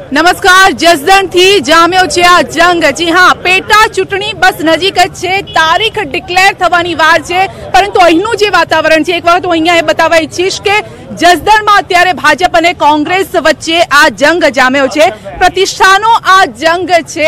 નમસ્કાર. જસદણથી જામ્યો છે આ જંગ. જી હા, પેટા ચૂંટણી બસ નજીક જ છે. તારીખ ડિક્લેર થવાની વાર છે, પરંતુ અહીંનું જે વાતાવરણ છે, એક વખત હું અહીંયા એ બતાવવા ઈચ્છીશ કે જસદણમાં અત્યારે ભાજપ અને કોંગ્રેસ વચ્ચે આ જંગ જામ્યો છે. પ્રતિષ્ઠાનો આ જંગ છે.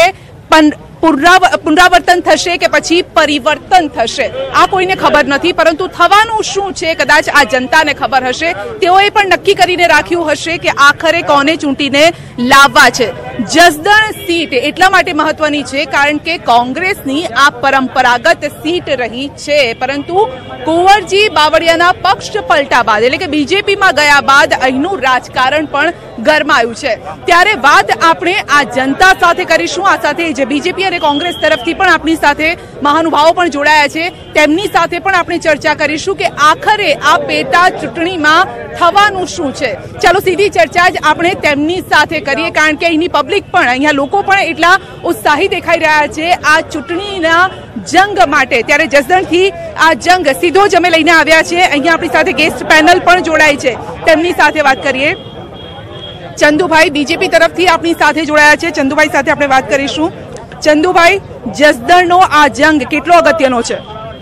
પુનરાવર્તન થશે કે પછી પરિવર્તન થશે આ કોઈને ખબર નથી, પરંતુ થવાનું શું છે કદાચ આ જનતાને ખબર હશે. તેઓએ પણ નક્કી કરીને રાખ્યું હશે કે આખરે કોને ચૂંટીને લાવવા છે. જસદણ સીટ એટલા માટે મહત્વની છે કારણ કે કોંગ્રેસની આ પરંપરાગત સીટ રહી છે, પરંતુ કુંવરજી બાવળિયાના પક્ષ પલટા બાદ એટલે કે બીજેપીમાં ગયા બાદ અહીંનું રાજકારણ પણ ગરમાયું છે. ત્યારે વાત આપણે આ જનતા સાથે કરીશું. આ સાથે જે બીજેપી અને કોંગ્રેસ તરફથી પણ આપણી સાથે મહાનુભાવો પણ જોડાયા છે, તેમની સાથે પણ આપણે ચર્ચા કરીશું કે આખરે આ પેટા ચૂંટણીમાં થવાનું શું છે. ચાલો સીધી ચર્ચા જ આપણે તેમની સાથે કરીએ, કારણ કે અહીંની પબ્લિક પણ, અહીંયા લોકો પણ એટલા ઉત્સાહી દેખાઈ રહ્યા છે આ ચૂંટણીના જંગ માટે. ત્યારે જસદણથી આ જંગ સીધો જ અમે લઈને આવ્યા છે. અહીંયા આપણી સાથે ગેસ્ટ પેનલ પણ જોડાય છે, તેમની સાથે વાત કરીએ. ચંદુભાઈ બીજેપી તરફથી આપણી સાથે જોડાયા છે. ચંદુભાઈ સાથે આપણે વાત કરીશું. ચંદુભાઈ, જસદણનો આ જંગ કેટલો અગત્યનો છે?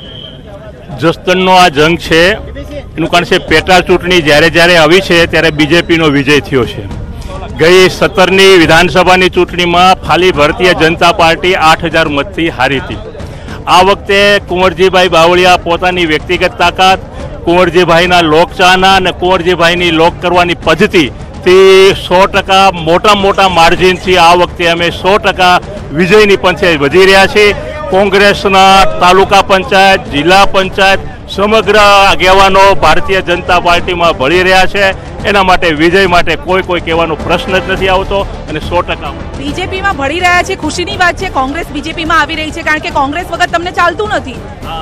જસદણનો આ જંગ છે એનું કારણ છે પેટા ચૂંટણી જ્યારે જ્યારે આવી છે ત્યારે બીજેપીનો વિજય થયો છે. ગઈ 17ની વિધાનસભાની ચૂંટણીમાં ખાલી ભારતીય જનતા પાર્ટી 8,000 મતથી હારી હતી. આ વખતે કુંવરજીભાઈ બાવળિયા પોતાની વ્યક્તિગત તાકાત, કુંવરજીભાઈના લોકચાહના અને કુંવરજીભાઈની લોક કરવાની પદ્ધતિ થી 100% મોટા માર્જિનથી આ વખતે અમે 100% વિજયની પંચાયત વધી રહ્યા છીએ. કોંગ્રેસના તાલુકા પંચાયત, જિલ્લા પંચાયત સમગ્ર આગેવાનો ભારતીય જનતા પાર્ટીમાં ભળી રહ્યા છે. એના માટે વિજય માટે કોઈ કહેવાનો પ્રશ્ન જ નથી આવતો અને 100% બીજેપીમાં ભળી રહ્યા છે. ખુશીની વાત છે કોંગ્રેસ બીજેપીમાં આવી રહી છે, કારણ કે કોંગ્રેસ વગર તમને ચાલતું નથી.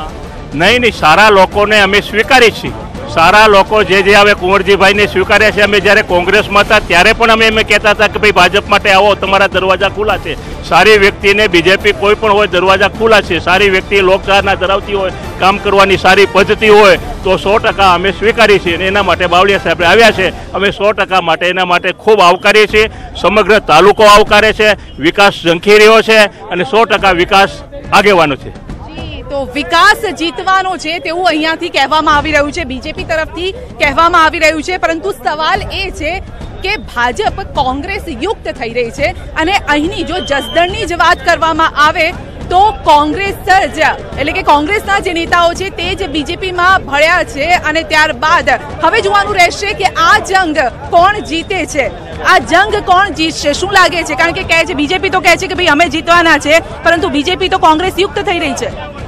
નહીં, સારા લોકોને અમે સ્વીકારી છીએ. સારા લોકો જે હવે કુંવરજીભાઈને સ્વીકાર્યા છે. અમે જ્યારે કોંગ્રેસમાં હતા ત્યારે પણ અમે એમ કહેતા હતા કે ભાઈ ભાજપ માટે આવો, તમારા દરવાજા ખુલ્લા છે. સારી વ્યક્તિને બીજેપી કોઈ પણ હોય દરવાજા ખુલ્લા છે. સારી વ્યક્તિ લોકચાહના ધરાવતી હોય, કામ કરવાની સારી પદ્ધતિ હોય તો 100% અમે સ્વીકારી છીએ અને એના માટે બાવળિયા સાહેબ આવ્યા છે. અમે 100% માટે એના માટે ખૂબ આવકારીએ છીએ. સમગ્ર તાલુકો આવકારે છે. વિકાસ ઝંખી રહ્યો છે અને 100% વિકાસ આગેવાનો છે. તો વિકાસ જીતવાનો છે તેવું અહીંયાથી કહેવામાં આવી રહ્યું છે, બીજેપી તરફથી કહેવામાં આવી રહ્યું છે. પરંતુ સવાલ એ છે કે ભાજપ કોંગ્રેસ યુક્ત થઈ રહી છે અને અહીંની જો જસદણની જ વાત કરવામાં આવે તો કોંગ્રેસ જ એટલે કે કોંગ્રેસના જે નેતાઓ છે તે જ બીજેપીમાં ભળ્યા છે અને ત્યારબાદ હવે જોવાનું રહેશે કે આ જંગ કોણ જીતે છે. આ જંગ કોણ જીતશે શું લાગે છે? કારણ કે કહે છે બીજેપી તો કહે છે કે ભાઈ અમે જીતવાના છે, પરંતુ બીજેપી તો કોંગ્રેસ યુક્ત થઈ રહી છે.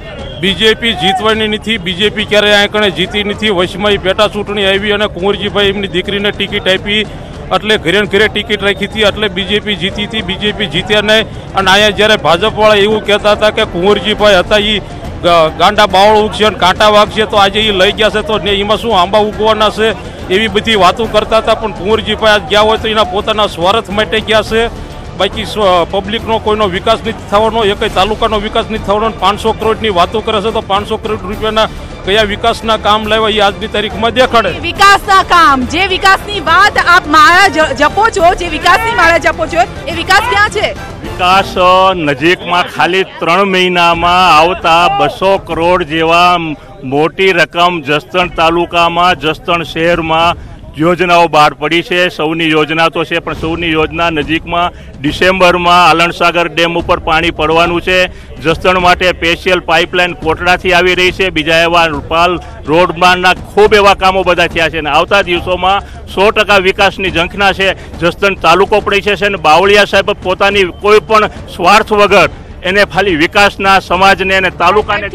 બીજેપી જીતવાની નથી. બીજેપી ક્યારેય આંકણે જીતી નથી. વચમાં પેટા ચૂંટણી આવી અને કુંવરજીભાઈ એમની દીકરીને ટિકિટ આપી એટલે ઘરે ઘરે ટિકિટ રાખી હતી એટલે બીજેપી જીતી હતી. બીજેપી જીત્યા નહીં. અને અહીંયા જ્યારે ભાજપવાળા એવું કહેતા હતા કે કુંવરજીભાઈ હતા એ ગાંડા બાવળ ઉગશે અને કાંટા વાગશે, તો આજે એ લઈ ગયા છે તો એમાં શું આંબા ઉગવાના છે એવી બધી વાતો કરતા હતા. પણ કુંવરજીભાઈ આજ ગયા હોય તો એના પોતાના સ્વાર્થ માટે ગયા છે. બાકી પબ્લિકનો કોઈનો વિકાસ નથી થવાનો, એક તાલુકાનો વિકાસ નથી થવાનો. 500 કરોડની વાતો કરે છે તો 500 કરોડ રૂપિયાના કયા વિકાસના કામ લેવા એ આજની તારીખમાં દેખાડે. વિકાસના કામ, જે વિકાસની વાત આપ માળા જપો છો, જે વિકાસની માળા જપો છો, એ વિકાસ ક્યાં છે? વિકાસ નજીકમાં ખાલી 3 મહિનામાં આવતા 200 કરોડ જેવા મોટી રકમ જસદણ તાલુકામાં, જસદણ શહેરમાં યોજનાઓ બહાર પડી છે. સૌની યોજના તો છે, પણ સૌની યોજના નજીકમાં ડિસેમ્બરમાં આલણસાગર ડેમ ઉપર પાણી પડવાનું છે. જસદણ માટે સ્પેશિયલ પાઇપલાઇન કોટડાથી આવી રહી છે. બીજા એવા રૂપાલ રોડમાંના ખૂબ એવા કામો બધા થયા છે અને આવતા દિવસોમાં 100% વિકાસની ઝંખના છે. જસદણ તાલુકો પડી છે અને બાવળિયા સાહેબ પોતાની કોઈ પણ સ્વાર્થ વગર એને ખાલી વિકાસના સમાજને અને તાલુકાને.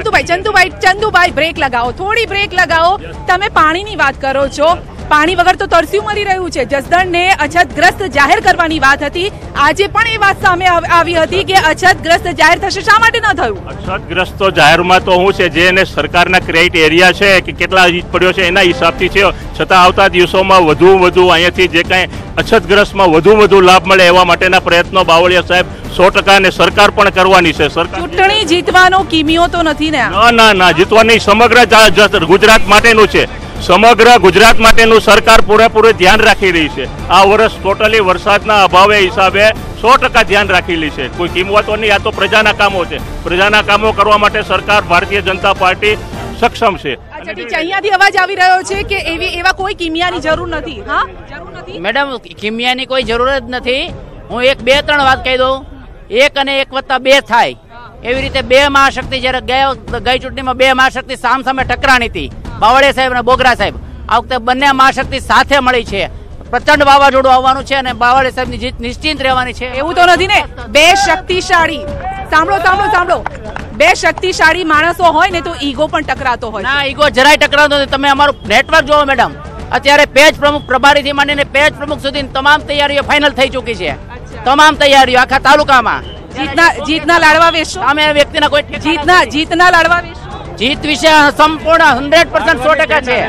ચંદુભાઈ બ્રેક લગાવો, થોડી બ્રેક લગાવો. તમે પાણીની વાત કરો છો, પાણી વગર તો તરસ્યું મરી રહ્યું છે. જસદણને અછતગ્રસ્ત જાહેર કરવાની વાત હતી. આજે પણ એ વાત સામે આવી હતી કે અછતગ્રસ્ત જાહેર થશે. શા માટે ન થયું? અછતગ્રસ્ત તો જાહેરમાં તો શું છે, જે એને સરકારના ક્રાઇટેરિયા છે કે કેટલા ઈજ પડ્યો છે એના હિસાબથી છે. છતાં આવતા દિવસોમાં વધુ અહીંયાથી જે કાંઈ અછતગ્રસ્તમાં વધુ લાભ મળે એવા માટેના પ્રયત્નો બાવળિયા સાહેબ 100% અને સરકાર પણ કરવાની છે. ચૂંટણી જીતવાનો કિમિયો તો નથી ને? ના, જીતવાની સમગ્ર ગુજરાત માટેનું છે. સમગ્ર ગુજરાત માટેનું સરકાર પૂરેપૂરું ધ્યાન રાખી રહી છે. આ વર્ષ ટોટલી વરસાદના અભાવે હિસાબે 100% ધ્યાન રાખેલી છે. કોઈ કિંમતો નહીં, આ તો પ્રજાના કામો છે. પ્રજાના કામો કરવા માટે સરકાર ભારતીય જનતા પાર્ટી સક્ષમ છે. અહીંયાથી અવાજ આવી રહ્યો છે કે એવા કોઈ કિમિયાની જરૂર નથી. હા, જરૂર નથી મેડમ, કિમિયાની કોઈ જરૂર જ નથી. હું 1-2-3 વાત કહી દઉં. 1 અને 1+2 થાય એવી રીતે 2 મહાશક્તિ જયારે ગઈ ચૂંટણીમાં 2 મહાશક્તિ સામસામે ટકરાણી હતી, બાવળિયા સાહેબ અને બોગરા સાહેબ. આ વખતે બંને મહાશક્તિ સાથે મળી છે. પ્રચંડ વાવાઝોડું આવવાનું છે અને બાવળિયા સાહેબની જીત નિશ્ચિત રહેવાની છે. એવું તો નથી ને? 2 શક્તિશાળી, સાંભળો, 2 શક્તિશાળી માણસો હોય ને તો ઈગો પણ ટકરાતો હોય. ના, ઈગો જરાય ટકરાતો નથી. તમે અમારું નેટવર્ક જોવો મેડમ. અત્યારે પેજ પ્રમુખ પ્રભારીથી માંડીને પેજ પ્રમુખ સુધી તમામ તૈયારીઓ ફાઇનલ થઈ ચૂકી છે. તમામ તૈયારીઓ આખા તાલુકામાં. જીતના લાડવા વેચશો? સામે વ્યક્તિના કોઈ જીતના લાડવા વેચશો? જીત વિશે સંપૂર્ણ 100% 100% છે.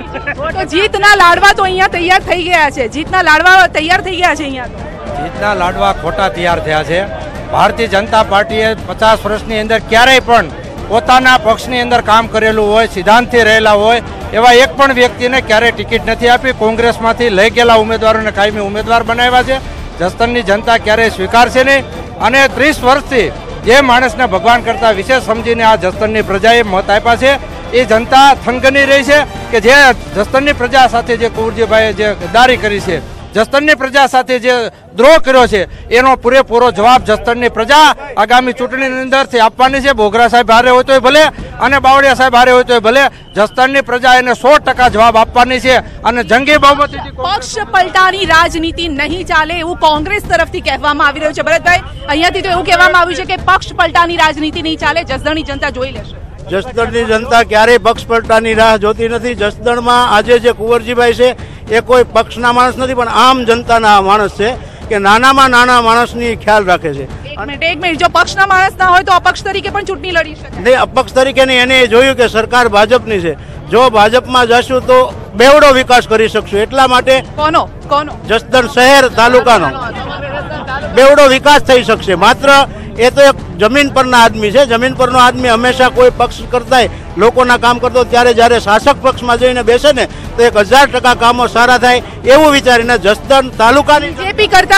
તો જીતના લાડવા તો અહીંયા તૈયાર થઈ ગયા છે. જીતના લાડવા તૈયાર થઈ ગયા છે અહીંયા તો. જીતના લાડવા ખોટા તૈયાર થયા છે. ભારતીય જનતા પાર્ટીએ 50 વર્ષની અંદર ક્યારેય પણ પોતાના પક્ષની અંદર કામ કરેલું હોય, સિદ્ધાંતથી રહેલા હોય એવા એક પણ વ્યક્તિને ક્યારેય ટિકિટ નથી આપી. કોંગ્રેસમાંથી લઈ ગયેલા ઉમેદવારોને કાયમી ઉમેદવાર બનાવ્યા છે. જસદણની જનતા ક્યારેય સ્વીકારશે નહીં. અને 30 વર્ષથી જે માણસને ભગવાન કરતા વિશેષ સમજીને આ જસદણની પ્રજાએ મત આપ્યા છે એ જનતા થનગની રહી છે કે જે જસદણની પ્રજા સાથે જે કુંવરજીભાઈએ જે ગદ્દારી કરી છે, જસદણની પ્રજા સાથે જે દ્રોહ કર્યો છે એનો પૂરેપૂરો જવાબ જસદણની પ્રજા આગામી ચૂંટણીની અંદરથી આપવાની છે. બોગરા સાહેબ હારે હોય તોય ભલે અને બાવળિયા સાહેબ હારે હોય તોય ભલે, જસદણની પ્રજા એને 100% જવાબ આપવાની છે. અને જંગી બહુમતીથી પક્ષ પલટાની રાજનીતિ નહીં ચાલે એવું કોંગ્રેસ તરફથી કહેવામાં આવી રહ્યું છે. ભરતભાઈ, અહીંયાથી તો એવું કહેવામાં આવ્યું છે કે પક્ષ પલટાની રાજનીતિ નહીં ચાલે, જસદણની જનતા જોઈ લેશે. જસદણની જનતા ક્યારેય પક્ષ પલટાની રાહ જોતી નથી. જસદણમાં આજે જે કુંવરજીભાઈ છે એ કોઈ પક્ષના માણસ નથી, પણ આમ જનતાના માણસ છે કે નાનામાં નાના માણસની ખ્યાલ રાખે છે. એક મિનિટ, જો પક્ષના માણસ ના હોય તો અપક્ષ તરીકે પણ ચૂંટણી લડી શકે? નહીં, અપક્ષ તરીકે નહીં. એને જોયું કે સરકાર ભાજપની છે. જો ભાજપમાં જશું તો બેવડો વિકાસ કરી શકશું. એટલા માટે કોનો જસદણ શહેર તાલુકાનો બેવડો વિકાસ થઈ શકશે. માત્ર એ તો એક જમીન પરના આદમી છે. જમીન પરનો આદમી હંમેશા કોઈ પક્ષ કરતાંય લોકોના કામ કરતો, ત્યારે જ્યારે શાસક પક્ષમાં જઈને બેસે ને તો 1000% કામો સારા થાય એવું વિચારીને જસદણ તાલુકાની બીજેપી કરતા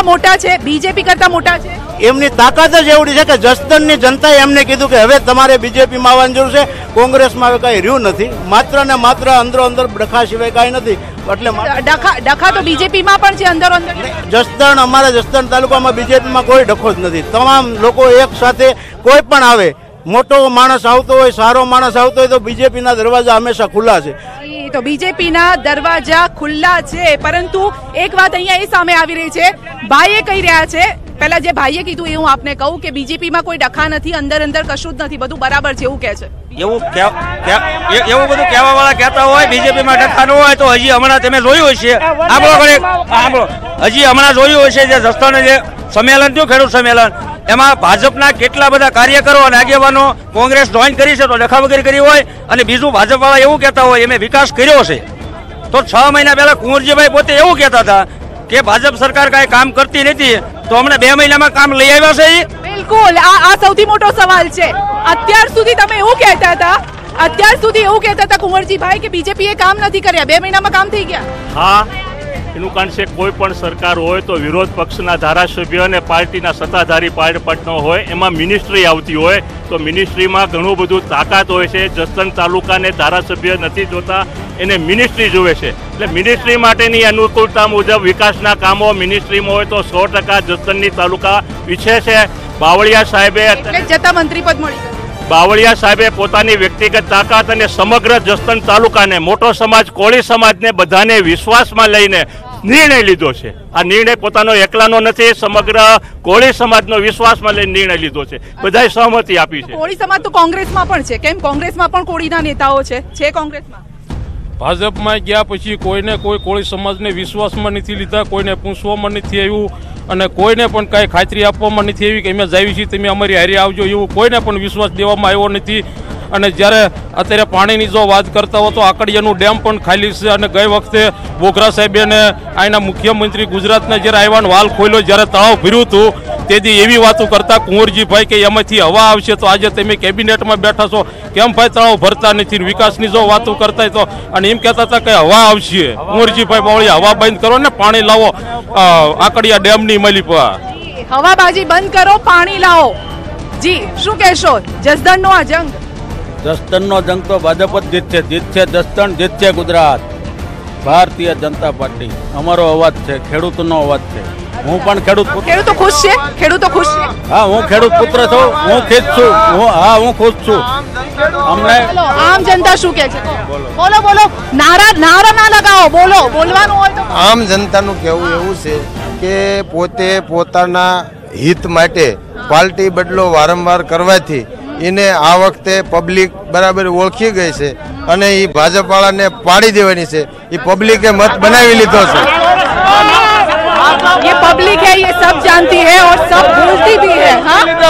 મોટા છે. એમની તાકાત જ એવડી છે કે જસદણની જનતાએ એમને કીધું કે હવે તમારે બીજેપીમાં આવવાની જરૂર છે. કોંગ્રેસમાં હવે કઈ રહ્યું નથી. માત્ર ને માત્ર અંદરો અંદર ડખા સિવાય કાંઈ નથી. એટલે ડખા તો બીજેપીમાં પણ છે અંદરો અંદર. જસદણ, અમારા જસદણ તાલુકામાં બીજેપીમાં કોઈ ડખો જ નથી. તમામ લોકો એક સાથે કોઈ પણ આવે, મોટો માણસ આવતો હોય, સારો માણસ આવતો હોય તો બીજેપીના દરવાજા હંમેશા ખુલ્લા છે. તો બીજેપીના દરવાજા ખુલ્લા છે. પરંતુ એક વાત અહીંયા એ સામે આવી રહી છે, ભાઈએ કહી રહ્યા છે, પહેલા જે ભાઈએ કીધું એ હું આપને કહું કે બીજેપીમાં કોઈ ડખા નથી, અંદર કશું જ નથી, બધું બરાબર છે એવું કહે છે. એવું બધું કહેવા વાળા કહેતા હોય બીજેપીમાં ડખા ન હોય તો હજી હમણાં તમે જોયું હશે. હજી હમણાં જોયું હશે જે જસદણ જે સંમેલન થયું, ખેડૂત સંમેલન, એમાં ભાજપના કેટલા બધા કાર્યકરો અને આગેવાનો કોંગ્રેસ જોઈન કરી છે તો ડખા વગેરે કરી હોય. અને બીજું ભાજપ વાળા એવું કહેતા હોય અમે વિકાસ કર્યો છે, તો 6 મહિના પહેલા કુંવરજીભાઈ પોતે એવું કહેતા હતા કે ભાજપ સરકાર કાંઈ કામ કરતી નથી, તો હમણાં 2 મહિનામાં કામ લઈ આવ્યા છે. બિલકુલ, આ સૌથી મોટો સવાલ છે. અત્યાર સુધી તમે એવું કહેતા હતા કુંવરજીભાઈ કે બીજેપીએ કામ નથી કર્યા, 2 મહિનામાં કામ થઈ ગયા. હા, એનું કારણ છે કોઈ પણ સરકાર હોય તો વિરોધ પક્ષના ધારાસભ્ય અને પાર્ટીના સત્તાધારી પક્ષનો હોય એમાં મિનિસ્ટ્રી આવતી હોય તો મિનિસ્ટ્રીમાં ઘણું બધું તાકાત હોય છે. જસદણ તાલુકાને ધારાસભ્ય નથી જોતા, એને મિનિસ્ટ્રી જોવે છે. એટલે મિનિસ્ટ્રી માટેની અનુકૂળતા મુજબ વિકાસના કામો મિનિસ્ટ્રીમાં હોય તો 100% જસદણની તાલુકા ઈચ્છે છે. બાવળિયા સાહેબે જતા મંત્રી પદ મળી. બાવળિયા સાહેબે પોતાની વ્યક્તિગત તાકાત અને સમગ્ર જસદણ તાલુકાને, મોટો સમાજ, કોળી સમાજને બધાને વિશ્વાસમાં લઈને નિર્ણય લીધો છે. આ નિર્ણય પોતાનો એકલાનો નથી, સમગ્ર કોળી સમાજનો વિશ્વાસમાં લઈને નિર્ણય લીધો છે. બધાએ સહમતિ આપી છે. કોળી સમાજ તો કોંગ્રેસમાં પણ છે. કેમ કોંગ્રેસમાં પણ કોળીના નેતાઓ છે કોંગ્રેસમાં? ભાજપમાં ગયા પછી કોઈને કોઈ કોળી સમાજને વિશ્વાસમાં નથી લીધા, કોઈને પૂછવામાં નથી આવ્યું અને કોઈને પણ કાંઈ ખાતરી આપવામાં નથી આવી કે અમે જાવી છીએ તમે અમારી હારે આવજો, એવું કોઈને પણ વિશ્વાસ દેવામાં આવ્યો નથી. અને જ્યારે અત્યારે પાણીની જો વાત કરતા હો તો આકડિયાનું ડેમ પણ ખાલી છે. અને ગઈ વખતે બોગરા સાહેબે અને અહીંના મુખ્યમંત્રી ગુજરાતના જ્યારે આવ્યા વાલ ખોલ્યો, જ્યારે તળાવ ભર્યું હતું તેથી એવી વાતો કરતા કુંવરજીભાઈ કે એમાંથી હવા આવશે તો આજે તમે કેબિનેટમાં બેઠા છો કેમ ભાઈ તળાવ ભરતા નથી, વિકાસની જો વાતો કરતા તો અને એમ કહેતા હતા કે હવા આવશે. કુંવરજીભાઈ બાવળિયા હવા બંધ કરો ને પાણી લાવો આકડિયા ડેમની મળી પર હવાબાજી બંધ કરો, પાણી લાવો. જી શું કહેશો? જસદણનો આ જંગ, જસદણનો જંગ તો ભાજપ જ જીતશે. જીતશે જસદણ, જીતશે ગુજરાત. ભારતીય જનતા પાર્ટી અમારો અવાજ છે, ખેડૂતનો અવાજ છે. હું પણ ખેડૂતો ખુશ છે. ખેડૂતો ખુશ છે. હા, હું ખેડૂત પુત્ર છું, હું ખુશ છું. હું ખુશ છું. અમને આમ જનતા શું કહે છે? બોલો બોલો, નારા ના લગાવો, બોલો. બોલવાનું હોય તો. આમ જનતાનું કહેવું એવું છે કે પોતે પોતાના હિત માટે પાર્ટી બદલો વારંવાર કરવાથી એને આ વખતે પબ્લિક બરાબર ઓળખી ગઈ છે અને એ ભાજપ વાળાને પાડી દેવાની છે. એ પબ્લિકે મત બનાવી લીધો છે. ये पब्लिक है, ये सब जानती है और सब बोलती भी है.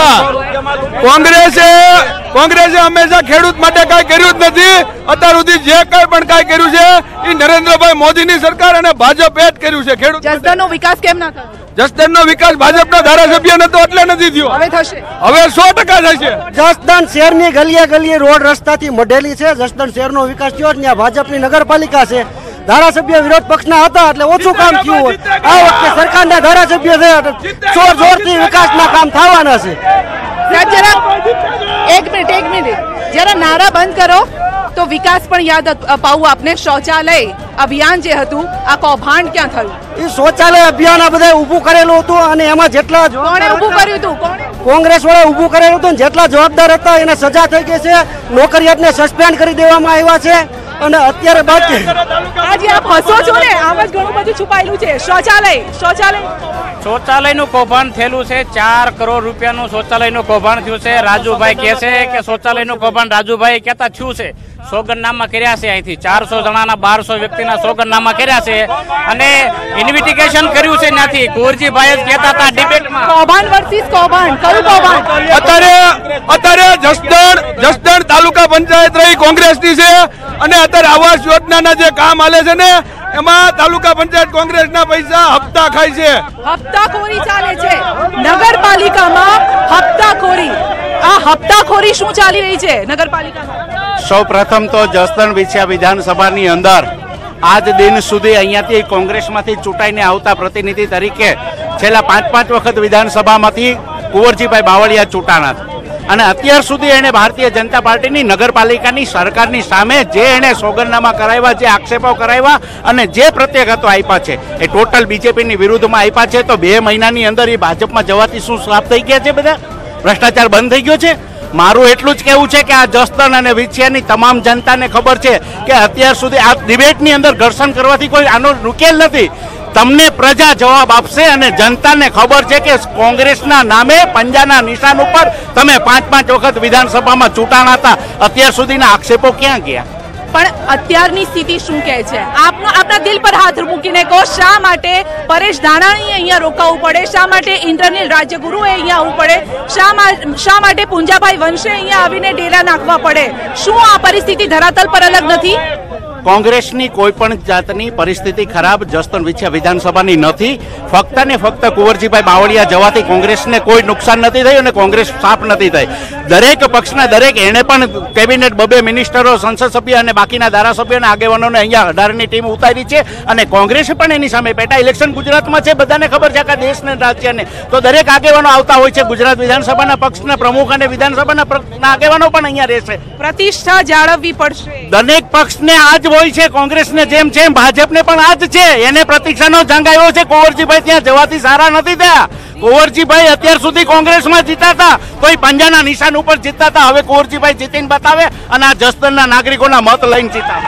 કોંગ્રેસે હંમેશા ખેડૂત માટે કઈ કર્યું જ નથી. અત્યાર સુધી જે કઈ પણ કઈ કર્યું છે એ નરેન્દ્રભાઈ મોદીની સરકાર અને ભાજપ એ જ કર્યું છે. ખેડૂત જસદણનો વિકાસ કેમ ના થયો? જસદણનો વિકાસ ભાજપના ધારાસભ્ય નતો એટલે નથી થયો. હવે થશે. હવે 100% થશે. જસદણ શહેરની ગલીએ ગલીએ રોડ રસ્તાથી મઢેલી છે. જસદણ શહેરનો વિકાસ થયો. ત્યાં ભાજપની નગરપાલિકા છે. ધારાસભ્ય વિરોધ પક્ષના હતા એટલે ઓછું કામ થયું હોય. આ વખતે સરકારના ધારાસભ્ય છે, જોરથી વિકાસના કામ થવાના છે. એક મિનિટ જરા નારા બંધ કરો તો વિકાસ પણ યાદ અપાવું આપને. શૌચાલય અભિયાન જે હતું, આ કૌભાંડ ક્યાં થયું? એ શૌચાલય અભિયાન આ બધા ઊભું કરેલું હતું અને એમાં જેટલા કોણે ઊભું કર્યું હતું? કોંગ્રેસ વાળા ઊભું કરેલું હતું. જેટલા જવાબદાર હતા એને સજા થઈ ગઈ છે. નોકરિયાતને સસ્પેન્ડ કરી દેવામાં આવ્યા છે અને અત્યારે બાકી આજે આપ હસો છો ને, આમ જ ઘણું બધું છુપાયેલું છે. શૌચાલયનું કૌભાંડ થયેલું છે. 4 કરોડ રૂપિયાનું શૌચાલયનું કૌભાંડ થયું છે. રાજુભાઈ કહે છે કે શૌચાલયનું કૌભાંડ રાજુભાઈ કહેતા થયું છે. સોગંદનામા કર્યા છે. અહીંથી 400 જણાના 1200 વ્યક્તિના સોગંદનામા કર્યા છે અને ઇન્વેસ્ટિગેશન કર્યું છે. ત્યાંથી કુંવરજીભાઈ જ કહેતા હતા ડિબેટમાં કૌભાંડ વર્સિસ કૌભાંડ, કયું કૌભાંડ? અત્યારે જસદણ તાલુકા પંચાયત રહી કોંગ્રેસની છે અને અત્યારે આવાસ યોજનાના જે કામ હાલે છે ને એમાં તાલુકા પંચાયત કોંગ્રેસના પૈસા હપ્તા ખાય છે. હપ્તાખોરી ચાલે છે નગરપાલિકામાં. હપ્તાખોરી, આ હપ્તાખોરી શું ચાલી રહી છે નગરપાલિકામાં? સૌ પ્રથમ તો જસદણ વિધાનસભાની અંદર આજ દિન સુધી અહીંયાથી કોંગ્રેસમાંથી ચૂંટાઈને આવતા પ્રતિનિધિ તરીકે છેલ્લા 5 વખત વિધાનસભામાંથી કુંવરજીભાઈ બાવળિયા ચૂંટાણા અને અત્યાર સુધી એને ભારતીય જનતા પાર્ટીની નગરપાલિકાની સરકારની સામે જે એને સોગંદનામા કરાવ્યા, જે આક્ષેપો કરાવ્યા અને જે પ્રત્યાઘાતો આપ્યા છે એ ટોટલ બીજેપીની વિરુદ્ધમાં આપ્યા છે. તો 2 મહિનાની અંદર એ ભાજપમાં જવાથી શું સાફ થઈ ગયા છે? બધા ભ્રષ્ટાચાર બંધ થઈ ગયો છે. મારું એટલું જ કહેવું છે કે આ જસદણ અને વિછિયાની તમામ જનતાને ખબર છે કે અત્યાર સુધી આ ડિબેટની અંદર ઘર્ષણ કરવાથી કોઈ આનો ઉકેલ નથી. તમને પ્રજા જવાબ આપશે અને જનતાને ખબર છે કે કોંગ્રેસના નામે પંજાના નિશાન ઉપર તમે 5 વખત વિધાનસભામાં ચૂંટાણા હતા. અત્યાર સુધીના આક્ષેપો ક્યાં ગયા? પણ અત્યારની સ્થિતિ શું કહે છે? આપના દિલ પર હાથ મૂકીને કહો, શા માટે પરેશ ધાનાણીએ અહીંયા રોકાવું પડે? શા માટે ઇન્ટરનલ રાજ્યગુરુએ અહીંયા આવવું પડે? શા માટે પુંજાભાઈ વંશે અહીંયા આવીને ડેરા નાખવા પડે? શું આ પરિસ્થિતિ ધરાતલ પર અલગ નથી? કોંગ્રેસની કોઈ પણ જાતની પરિસ્થિતિ ખરાબ જસદણ વિછિયા વિધાનસભાની નથી. ફક્ત ને ફક્ત કુંવરજીભાઈ બાવળિયા જવાથી કોંગ્રેસને કોઈ નુકસાન નથી થયું અને કોંગ્રેસ સાફ નથી થઈ. દરેક પક્ષના દરેક એને પણ કેબિનેટ 2 મિનિસ્ટરો, સંસદ સભ્ય અને બાકીના ધારાસભ્યો અને આગેવાનોને અહીંયા 18ની ટીમ ઉતારી છે અને કોંગ્રેસે પણ એની સામે પેટા ઇલેક્શન ગુજરાતમાં છે. બધાને ખબર છે આખા દેશને રાજ્યને. તો દરેક આગેવાનો આવતા હોય છે. ગુજરાત વિધાનસભાના પક્ષના પ્રમુખ અને વિધાનસભાના આગેવાનો પણ અહીંયા રહેશે. પ્રતિષ્ઠા જાળવવી પડશે. દરેક પક્ષને આજ હોય છે. કોંગ્રેસને જેમ છે ભાજપને પણ આજ છે. એને પ્રતીક્ષાનો જંગ આવ્યો છે. કુંવરજીભાઈ ત્યાં જવાથી સારા નથી થયા. કુંવરજીભાઈ અત્યાર સુધી કોંગ્રેસમાં જીતા હતા તો એ પંજાના નિશાન ઉપર જીતતા હતા. હવે કુંવરજીભાઈ જીતીને બતાવે અને આ જસદણના નાગરિકોના મત લઈને જીતા.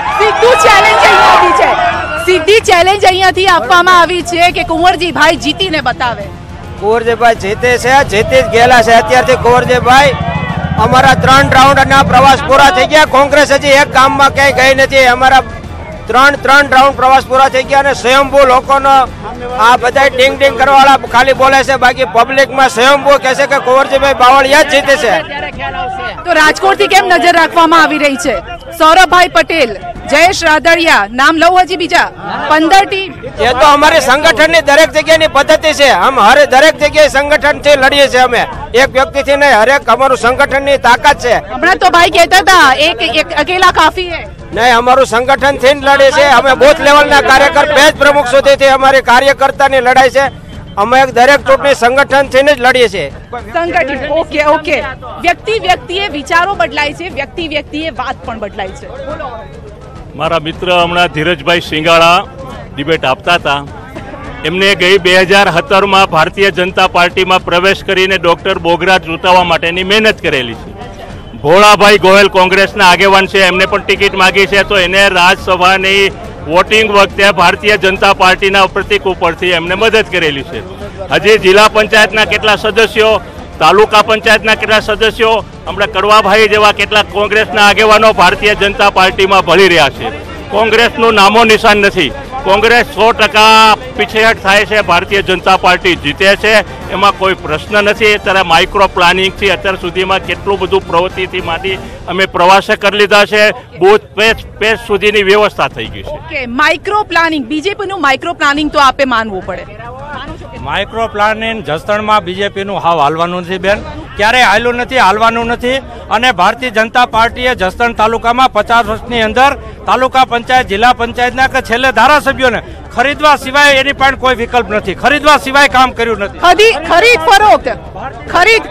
સીધી ચેલેન્જ અહીંયાથી આપવામાં આવી છે કે કુંવરજીભાઈ જીતીને બતાવે. કુંવરજીભાઈ જીતે છે, જીતી જ ગયેલા છે. અત્યારથી કુંવરજીભાઈ અમારા 3 રાઉન્ડના પ્રવાસ પૂરા થઈ ગયા. કોંગ્રેસ હજી એક ગામમાં ક્યાંય ગઈ નથી. અમારા 3 રાઉન્ડ પ્રવાસ પૂરા થઈ ગયા અને સ્વયંભૂ લોકોનો આ બધા ડિંગ ડિંગ કરવાવાળા ખાલી બોલે છે. બાકી પબ્લિકમાં સ્વયંભૂ કહે છે કે કુંવરજીભાઈ બાવળિયા જ જીતે છે. તો રાજકોટથી કેમ નજર રાખવામાં આવી રહી છે? સૌરભભાઈ પટેલ જયેશ રાદડિયા નામ લઉં હજી બીજા 15 ટીમ એ તો અમારી સંગઠનની દરેક જગ્યાની પદ્ધતિ છે. હર દરેક જગ્યાએ સંગઠનથી લડીએ છીએ અમે, એક વ્યક્તિથી નહીં. હરેક અમારું સંગઠનની તાકાત છે. હમણાં તો ભાઈ કહેતા હતા એક અકેલા કાફી હે. નહીં, અમારું સંગઠન થી લડે છે. અમે બૂથ લેવલના કાર્યકર પેજ પ્રમુખ સુધીથી અમારી કાર્યકર્તાની લડાઈ છે. અમે દરેક ચૂંટણી સંગઠન થી જ લડીએ છીએ. સંગઠિત. Okay okay. વ્યક્તિએ વિચારો બદલાય છે, વ્યક્તિએ વાત પણ બદલાય છે. મારા મિત્ર હમણાં ધીરજભાઈ સિંગાળા ડિબેટ આપતા હતા. એમને ગઈ 2017માં ભારતીય જનતા પાર્ટીમાં પ્રવેશ કરીને ડોક્ટર બોગરા ચૂંટાવવા માટેની મહેનત કરેલી છે. ભોળાભાઈ ગોયલ કોંગ્રેસના આગેવાન છે, એમને પણ ટિકિટ માગી છે. તો એને રાજ્યસભાની વોટિંગ વખતે ભારતીય જનતા પાર્ટીના પ્રતિક ઉપરથી એમને મદદ કરેલી છે. હજી જિલ્લા પંચાયતના કેટલા સદસ્યો, તાલુકા પંચાયતના કેટલા સદસ્યો, હમણાં કડવાભાઈ જેવા કેટલાક કોંગ્રેસના આગેવાનો ભારતીય જનતા પાર્ટીમાં ભળી રહ્યા છે. કોંગ્રેસનું નામો નિશાન નથી. કોંગ્રેસ 100% પીછેહટ થાય છે. ભારતીય જનતા પાર્ટી જીતે છે, એમાં કોઈ પ્રશ્ન નથી. અત્યારે માઇક્રો પ્લાનિંગથી અત્યાર સુધીમાં કેટલું બધું પ્રવૃત્તિથી માંડી અમે પ્રવાસે કરી લીધા છે. બૂથ પેજ સુધીની વ્યવસ્થા થઈ ગઈ છે. ઓકે, માઇક્રો પ્લાનિંગ, બીજેપીનું માઇક્રો પ્લાનિંગ તો આપે માનવું પડે. માઇક્રો પ્લાનિંગ જસદણમાં બીજેપીનું હાવ હાલવાનું નથી બેન, ક્યારેય હાલ્યું નથી, હાલવાનું નથી. અને ભારતીય જનતા પાર્ટીએ જસદણ તાલુકામાં 50 વર્ષની અંદર તાલુકા પંચાયત, જિલ્લા પંચાયતના કે છેલ્લે ધારાસભ્યોને ખરીદવા સિવાય એની પણ કોઈ વિકલ્પ નથી. ખરીદવા સિવાય કામ કર્યું નથી. ખરીદ ફરોખ્ત, ખરીદ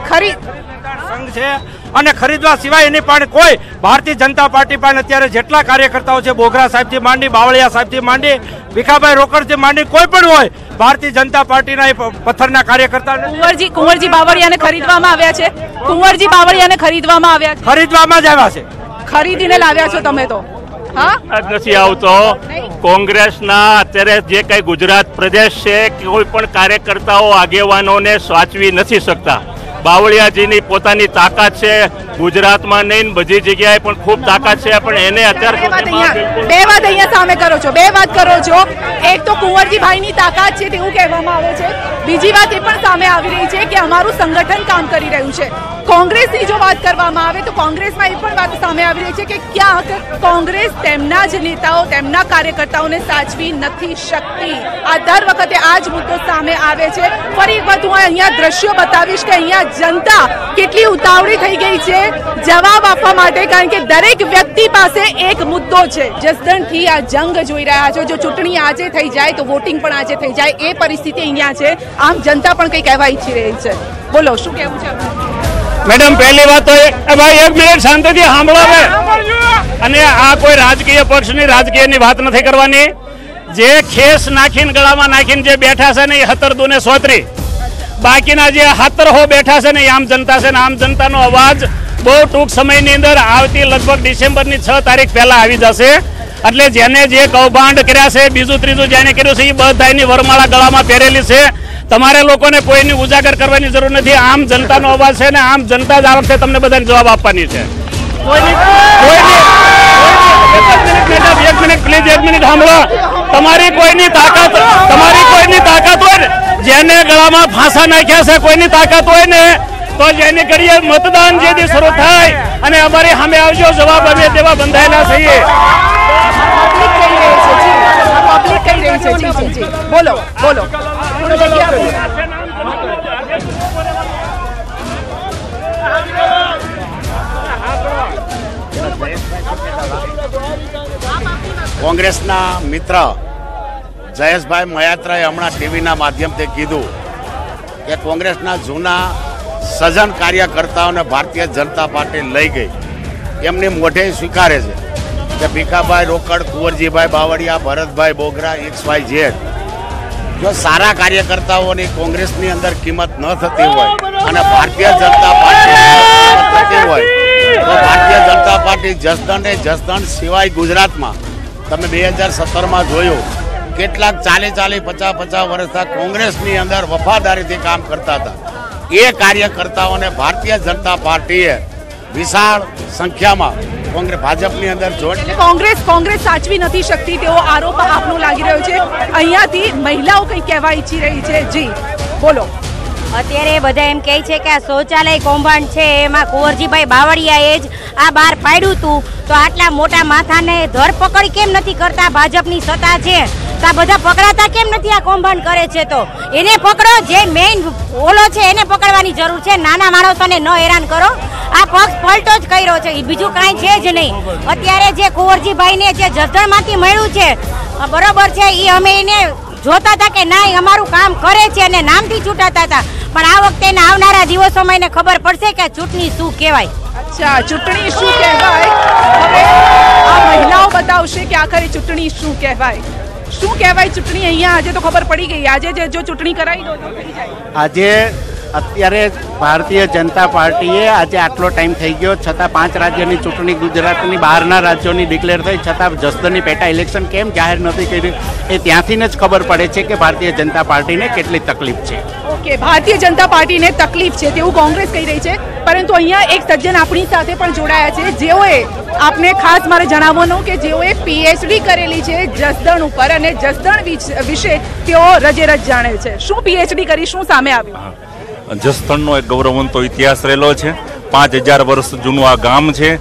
સંઘ છે અને ખરીદવા સિવાય એની પણ કોઈ ભારતીય જનતા પાર્ટી પણ અત્યારે જેટલા કાર્યકર્તાઓ છે, બોગરા સાહેબથી માંડી, બાવળિયા સાહેબથી માંડી, ભીખાભાઈ રોકડથી માંડી, કોઈ પણ હોય ભારતીય જનતા પાર્ટીના પથ્થરના કાર્યકર્તા. કુંવરજી બાવળિયાને ખરીદવામાં આવ્યા છે. ખરીદવામાં જ આવ્યા છે. ખરીદીને લાવ્યા છો તમે તો. નથી આવતો. કોંગ્રેસના અત્યારે જે કઈ ગુજરાત પ્રદેશ છે, કોઈ પણ કાર્યકર્તાઓ આગેવાનોને સાચવી નથી શકતા. બાવળિયાજીની પોતાની તાકાત છે, ગુજરાતમાં નહીં બધી જગ્યાએ પણ ખૂબ તાકાત છે, પણ એને અત્યારે બે વાત અહીંયા સામે કરો છો. એક તો કુંવરજીભાઈની તાકાત છે તેવું કહેવામાં આવે છે. બીજી વાત એ પણ સામે આવી રહી છે કે અમારું સંગઠન કામ કરી રહ્યું છે. કોંગ્રેસની જો વાત કરવામાં આવે તો કોંગ્રેસમાં એ પણ વાત સામે આવી રહી છે કે ક્યાંક કોંગ્રેસ તેમના જ નેતાઓ, તેમના કાર્યકર્તાઓને સાચવી નથી શકતી. આ દર વખતે આ જ મુદ્દો સામે આવે છે. ફરી એક વખત હું અહીંયા દ્રશ્યો બતાવીશ કે અહીંયા જનતા કેટલી ઉતાવળી થઈ ગઈ છે જવાબ આપવા માટે, કારણ કે દરેક વ્યક્તિ પાસે એક મુદ્દો છે. જસદણથી આ જંગ જોઈ રહ્યા છો. જો ચૂંટણી આજે થઈ જાય તો વોટિંગ પણ આજે થઈ જાય, એ પરિસ્થિતિ અહીંયા છે. આમ જનતા પણ કંઈ કહેવા ઈચ્છી રહી છે. બોલો, શું કહેવું છે? મેડમ, પહેલી વાત તો ભાઈ 1 મિનિટ શાંતિથી સાંભળો. અને આ કોઈ રાજકીય પક્ષની રાજકીયની વાત નથી કરવાની. જે ખેસ નાખીને ગળામાં નાખીને જે બેઠા છે ને એ 17 દુને 34, બાકીના જે 17 બેઠા છે ને એ આમ જનતા છે ને આમ જનતાનો અવાજ બહુ ટૂંક સમયની અંદર આવતી લગભગ ડિસેમ્બરની 6 તારીખ પહેલા આવી જશે. એટલે જેને જે કૌભાંડ કર્યા છે, બીજું ત્રીજું જેને કર્યું છે, એ બધાની વરમાળા ગળામાં પહેરેલી છે. તમારે લોકોને કોઈની ઉજાગર કરવાની જરૂર નથી. આમ જનતાનો અવાજ છે ને આમ જનતા જ આ વખતે તમને બધાને જવાબ આપવાની છે. એક મિનિટ પ્લીઝ, 1 મિનિટ સાંભળો. તમારી કોઈની તાકાત હોય ને, જેને ગળામાં ફાંસા નાખ્યા છે, કોઈની તાકાત હોય ને તો જેની કરીએ મતદાન જે શરૂ થાય અને અમારી સામે આવજો, જવાબ અમે દેવા બંધાયેલા છીએ. બોલો. કોંગ્રેસના મિત્ર જયેશભાઈ મયાત્રાએ હમણાં ટીવીના માધ્યમથી કીધું કે કોંગ્રેસના જૂના સજન કાર્યકર્તાઓને ભારતીય જનતા પાર્ટી લઈ ગઈ. એમની મોઢે સ્વીકારે છે કે ભીખાભાઈ રોકડ, કુંવરજીભાઈ બાવળિયા, ભરતભાઈ બોગરા, XYZ જો સારા કાર્યકર્તાઓની કોંગ્રેસની અંદર કિંમત ન થતી હોય અને ભારતીય જનતા પાર્ટી થતી હોય તો ભારતીય જનતા પાર્ટી જસદણ સિવાય ગુજરાતમાં તમે 2017માં જોયું કેટલાક 40-50 વર્ષથી કોંગ્રેસની અંદર વફાદારીથી કામ કરતા હતા. એ કાર્યકર્તાઓને ભારતીય જનતા પાર્ટીએ વિશાળ સંખ્યામાં ભાજપની અંદર કોંગ્રેસ સાચવી નથી શકતી તેવો આરોપ આપનો લાગી રહ્યો છે. અહીંયાથી મહિલાઓ કંઈ કહેવા ઈચ્છી રહી છે. જી બોલો. અત્યારે બધા એમ કહે છે કે આ શૌચાલય કૌભાંડ છે એમાં કુંવરજીભાઈ બાવળિયાએ જ આ બહાર પાડ્યું હતું, તો આટલા મોટા માથાને ધરપકડ કેમ નથી કરતા? ભાજપની સત્તા છે તો આ બધા પકડાતા કેમ નથી? આ કૌભાંડ કરે છે તો એને પકડો, જે મેઇન ઓલો છે એને પકડવાની જરૂર છે, નાના માણસોને ન હેરાન કરો. આ પક્ષ પલટો જ કર્યો છે, બીજું કાંઈ છે જ નહીં. અત્યારે જે કુંવરજીભાઈને જે જસદણમાંથી મળ્યું છે બરોબર છે, એ અમે એને જોતા હતા કે ના અમારું કામ કરે છે અને નામથી ચૂંટાતા હતા, પણ આ વખતે આવનારા દિવસોમાં એને ખબર પડશે કે ચૂંટણી શું કહેવાય. અચ્છા, ચૂંટણી શું કહેવાય હવે આ મહિલાઓ બતાવશે કે આખરે ચૂંટણી શું કહેવાય. શું કહેવાય ચૂંટણી? અહીંયા આજે તો ખબર પડી ગઈ. આજે જો ચૂંટણી કરાવી દો તો થઈ જાય. આજે અત્યારે ભારતીય જનતા પાર્ટીએ આજે આટલો ટાઈમ થઈ ગયો છતાં 5 રાજ્યની ચૂંટણી ગુજરાતની બહારના રાજ્યોની ડિક્લેર થઈ છતાં જસદણની પેટા ઇલેક્શન કેમ જાહેર નથી કરી, એ ત્યાંથી જ ખબર પડે છે કે ભારતીય જનતા પાર્ટીને કેટલી તકલીફ છે. ઓકે, ભારતીય જનતા પાર્ટીને તકલીફ છે તેવું કોંગ્રેસ કહી રહી છે, પરંતુ અહીંયા એક સજ્જન આપણી સાથે પણ જોડાયા છે જેઓએ આપને ખાસ મારે જણાવવાનું કે જેઓએ પીએચડી કરેલી છે જસદણ ઉપર અને જસદણ વિશે તેઓ રજેરજ જાણે છે. શું પીએચડી કરી, શું સામે આવ્યું? જસદણનો એક ગૌરવવંતો ઇતિહાસ રહેલો છે. 5000 વર્ષ જૂનું આ ગામ છે.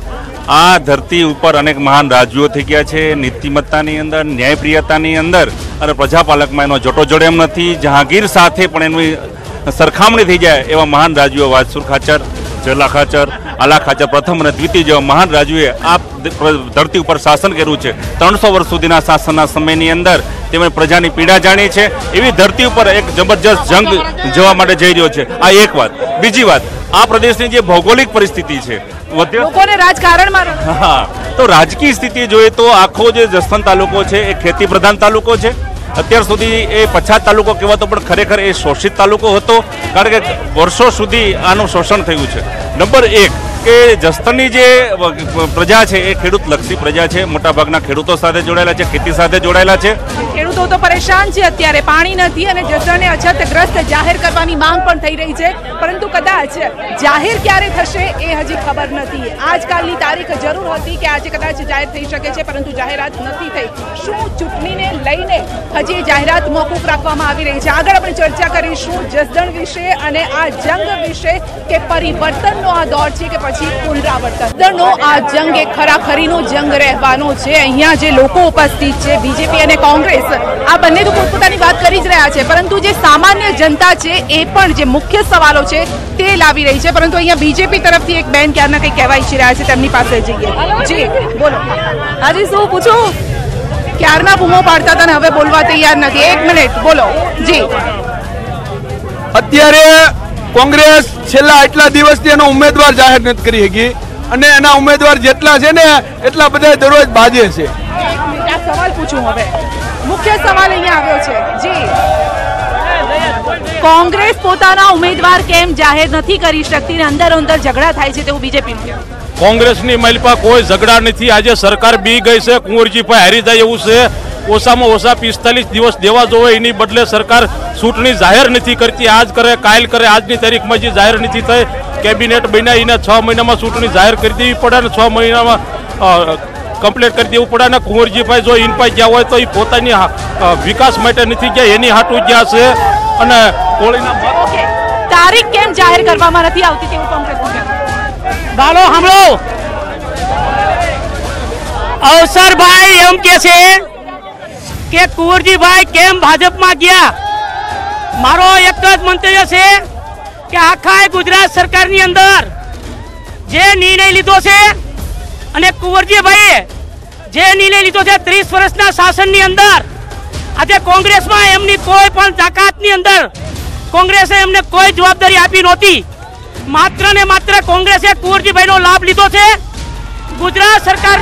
આ ધરતી ઉપર અનેક મહાન રાજ્યો થઈ ગયા છે. નીતિમત્તાની અંદર, ન્યાયપ્રિયતાની અંદર અને પ્રજાપાલકમાં એનો જોટો જોડે એમ નથી. જહાંગીર સાથે પણ એની સરખામણી થઈ જાય એવા મહાન રાજ્યો વાજસુર ખાચર, જલા ખાચર, આલા ખાચર પ્રથમ અને દ્વિતીય જેવા મહાન રાજ્યોએ આ ધરતી ઉપર શાસન કર્યું છે. 300 વર્ષ સુધીના શાસનના સમયની અંદર તેમણે પ્રજાની પીડા જાણી છે. એવી ધરતી ઉપર એક જબરજસ્ત જંગ જવા માટે જઈ રહ્યો છે. આ એક વાત. બીજી વાત, આ પ્રદેશની જે ભૌગોલિક પરિસ્થિતિ છે, લોકોને રાજકારણમાં તો રાજકીય સ્થિતિ જોઈએ તો આખો જે જસદણ તાલુકો છે એ ખેતી પ્રધાન તાલુકો છે. અત્યાર સુધી એ પછાત તાલુકો કહેવાતો પણ ખરેખર એ શોષિત તાલુકો હતો, કારણ કે વર્ષો સુધી આનું શોષણ થયું છે. નંબર 1 કે જસદણની જે પ્રજા છે એ ખેડૂત લક્ષી પ્રજા છે. મોટાભાગના ખેડૂતો સાથે જોડાયેલા છે, ખેતી સાથે જોડાયેલા છે. ખેડૂતો તો પરેશાન છે, અત્યારે પાણી નથી અને જસદણને અછતગ્રસ્ત જાહેર કરવાની માંગ પણ થઈ રહી છે, પરંતુ કદાચ જાહેર ક્યારે થશે એ હજી ખબર નથી. આજકાલની તારીખ જરૂર હતી કે આજે કદાચ જાહેર થઈ શકે છે, પરંતુ જાહેરાત નથી થઈ. શું ચૂંટણીને લઈને હજી જાહેરાત મોકૂફ રાખવામાં આવી રહી છે? આગળ આપણે ચર્ચા કરીશું જસદણ વિશે અને આ જંગ વિશે કે પરિવર્તનનો આ દોર છે કે પછી પુનરાવર્તન. જસદણનો આ જંગ એ ખરાખરીનો જંગ રહેવાનો છે. અહીંયા જે લોકો ઉપસ્થિત છે, બીજેપી અને કોંગ્રેસ, આ બંને તો પોતપોતાની વાત કરી જ રહ્યા છે, પરંતુ જે સામાન્ય જનતા છે એ પણ જે મુખ્ય સવાલો છે તે લાવી રહી છે. પરંતુ અહીંયા બીજેપી તરફથી એક બેન ક્યારના કંઈ કહેવા ઈચ્છી રહ્યા છે, તેમની પાસે જઈએ. જી બોલો. હાજી શું પૂછું? ક્યારના બૂમો પાડતા હતા ને હવે બોલવા તૈયાર નથી. 1 મિનિટ બોલો. જી, અત્યારે કોંગ્રેસ છેલ્લા આટલા દિવસથી એનો ઉમેદવાર જાહેર નથી કરી શકી અને એના ઉમેદવાર જેટલા છે ને એટલા બધા દરરોજ બાજે છે. આ સવાલ પૂછું હવે. મુખ્ય સવાલ અહીંયા આવ્યો છે. જી, કોંગ્રેસ પોતાના ઉમેદવાર કેમ જાહેર નથી કરી શકતી ને અંદર ઝઘડા થાય છે તેવું બીજેપીનું કહેવું. કોંગ્રેસની મહિલા કોઈ ઝઘડા નથી. આજે સરકાર બી ગઈ છે, કુંવરજીભાઈ હારી જાય એવું છે. ઓછામાં ઓછા 45 દિવસ દેવા જોવે, એની બદલે સરકાર ચૂંટણી જાહેર નથી કરતી. આજ કરે કાલ કરે. આજની તારીખમાં જે જાહેર નથી થઈ, કેબિનેટ બન્યા એને 6 મહિનામાં ચૂંટણી જાહેર કરી દેવી પડે ને 6 મહિનામાં કમ્પ્લીટ કરી દેવું પડે ને. કુંવરજીભાઈ જો ઇનપાઈ ગયા હોય તો એ પોતાની વિકાસ માટે નથી ગયા, એની હાટું ગયા છે. અને તારીખ કેમ જાહેર કરવામાં નથી આવતી તેવું કોંગ્રેસનું કહેવું. બાલો સાંભળો, અવસરભાઈ એમ કે છે કે કુંવરજીભાઈ કેમ ભાજપમાં ગયા. મારો એક જ મંતવ્ય છે કે આખા ગુજરાત સરકારની અંદર જે નિર્ણય લીધો છે અને કુંવરજીભાઈએ જે નિર્ણય લીધો છે 30 વર્ષના શાસનની અંદર, આજે કોંગ્રેસમાં એમની કોઈ પણ તાકાતની અંદર કોંગ્રેસે એમને કોઈ જવાબદારી આપી નહોતી. માત્ર ને માત્ર કોંગ્રેસે કુંવરજીભાઈનો લાભ લીધો છે. ગુજરાત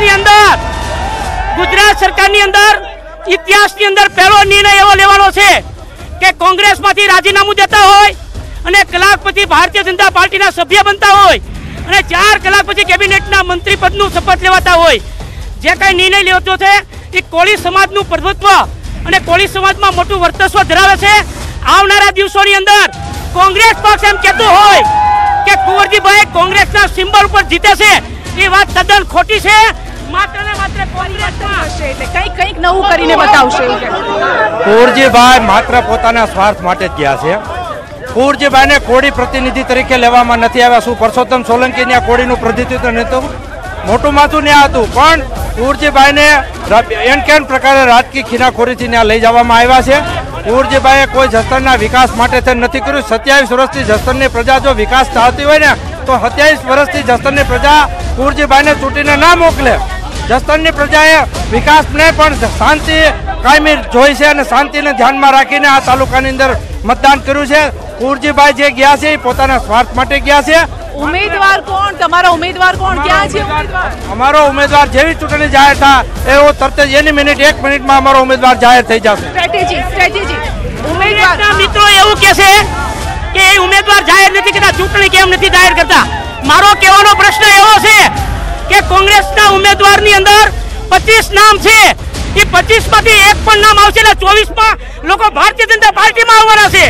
સરકારની અંદર ઇતિહાસની અંદર પહેલો નિર્ણય એવો લેવાનો છે કે કોંગ્રેસમાંથી રાજીનામું દેતા હોય અને કલાક પછી ભારતીય જનતા પાર્ટીના સભ્ય બનતા હોય અને 4 કલાક પછી કેબિનેટના મંત્રી પદનું શપથ લેવાતા હોય. જે કઈ નિર્ણય લેવાતો છે એ કોળી સમાજનું પ્રભુત્વ અને કોળી સમાજમાં મોટું વર્ચસ્વ ધરાવે છે. આવનારા દિવસોની અંદર કોંગ્રેસ પક્ષ એમ કહેતો હોય કે કુંવરજીભાઈ કોંગ્રેસના સિમ્બોલ ઉપર જીતે છે, એ વાત તદ્દન ખોટી છે. માત્ર ને માત્ર કંઈક નવું કરીને બતાવશે. કુંવરજીભાઈ માત્ર પોતાના સ્વાર્થ માટે જ ગયા છે. કુંવરજીભાઈને કોળી પ્રતિનિધિ તરીકે લેવામાં નથી આવ્યા. શું પરસોત્તમ સોલંકી ત્યાં કોળીનું પ્રતિનિધિત્વ નહોતું, મોટું માથું ત્યાં હતું, પણ કુંવરજીભાઈને એન પ્રકારે રાજકીય ખીનાખોરીથી ત્યાં લઈ જવામાં આવ્યા છે. કુંવરજીભાઈએ કોઈ જસદણના વિકાસ માટે નથી કર્યું. 27 વર્ષથી જસદણની પ્રજા જો વિકાસ ચાહતી હોય ને તો 27 વર્ષથી જસદણની પ્રજા કુંવરજીભાઈને ચૂંટીને ના મોકલે. જસદણની પ્રજાએ વિકાસને પણ શાંતિ કાયમી જોઈ છે અને શાંતિને ધ્યાનમાં રાખીને આ તાલુકાની અંદર મતદાન કર્યું છે. કુંવરજીભાઈ જે ગયા છે એ પોતાના સ્વાર્થ માટે ગયા છે. ઉમેદવાર કોણ, તમારા ઉમેદવાર કોણ, ક્યાં છે અમારો ઉમેદવાર? જેવી ચૂંટણી જાહેર થાય એવો તરત જ એની મિનિટ 1 મિનિટમાં અમારો ઉમેદવાર જાહેર થઈ જશે. સ્ટ્રેટેજી ઉમેદવારના મિત્રો એવું કહે છે કે એ ઉમેદવાર જાહેર નથી કરતા, ચૂંટણી કેમ નથી જાહેર કરતા? મારો કહેવાનો પ્રશ્ન એવો છે કે કોંગ્રેસના ઉમેદવારની અંદર 25 નામ છે, એ 25 માંથી એક પણ નામ આવશે એટલે 24માં લોકો ભારતીય જનતા પાર્ટીમાં આવવાના છે.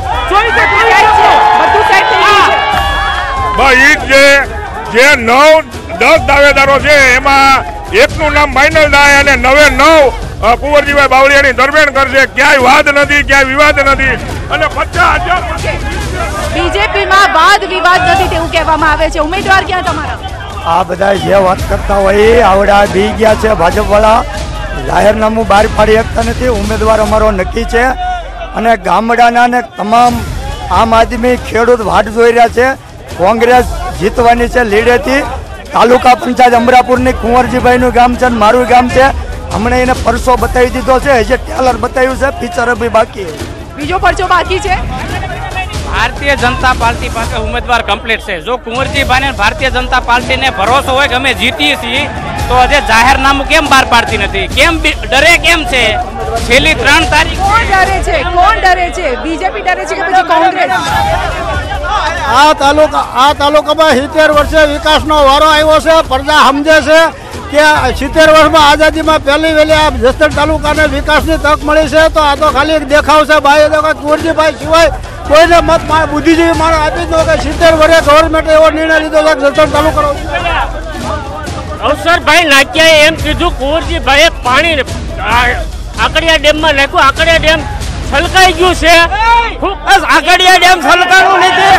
9-10 દાવેદારો છે એમાં એકનું નામ ફાઇનલ થાય અને 9 કુંવરજીભાઈ બાવળિયાની દરમિયાન કરશે. ક્યાંય વાદ નથી, ક્યાંય વિવાદ નથી અને 50,000 બીજેપીમાં વાદ વિવાદ નથી તેવું કહેવામાં આવે છે. ઉમેદવાર ક્યાં તમારા? આ બધા જે વાત કરતા હોય આવડા બી ગયા છે ભાજપવાળા, જાહેરનામું બહાર પાડી શકતા નથી. ઉમેદવાર અમારો નક્કી છે અને ગામડાના ને તમામ આમ આદમી ખેડૂત વાટ જોઈ રહ્યા છે. કોંગ્રેસ જીતવાની છે લીડેથી. તાલુકા પંચાયત અમરાપુરની કુંવરજીભાઈનું ગામ છે અને મારું ગામ છે. હમણાં એને પરસો બતાવી દીધો છે, હજી ટેલર બતાવ્યું છે, પિક્ચર બી બાકી. બીજો પરચો બાકી છે. ભારતીય જનતા પાર્ટી પાસે ઉમેદવાર કમ્પ્લીટ છે. જો કુંવરજીભાઈને ભારતીય જનતા પાર્ટીને ભરોસો હોય કે અમે જીતીએ છીએ તો હજે જાહેરનામું કેમ બહાર પાડતી નથી? કેમ ડરે કેમ છે? છેલ્લી 3 તારીખ કોણ ડરે છે? કોણ ડરે છે? બીજેપી ડરે છે કે પછી કોંગ્રેસ? આ તાલુકામાં 70 વર્ષે વિકાસનો વારો આવ્યો છે. પ્રજા સમજે છે કે 70 વર્ષમાં આઝાદીમાં પહેલી વહેલી આ જસદણ તાલુકાને વિકાસની તક મળી છે. તો આ તો ખાલી એક દેખાવ છે. ભાઈ કુંવરજીભાઈ સિવાય કોઈને મત બુદ્ધિજીવી માણસ આપી દો કે 70 વર્ષે ગવર્મેન્ટે એવો નિર્ણય લીધો છે જસદણ તાલુકાનો. અવસરભાઈ નાખ્યાએ એમ કીધું કુંવરજીભાઈએ પાણી આકડિયા ડેમમાં નાખ્યું. આકડિયા ડેમ છલકાઈ ગયું છે. આકડિયા ડેમ છલકાયું નથી.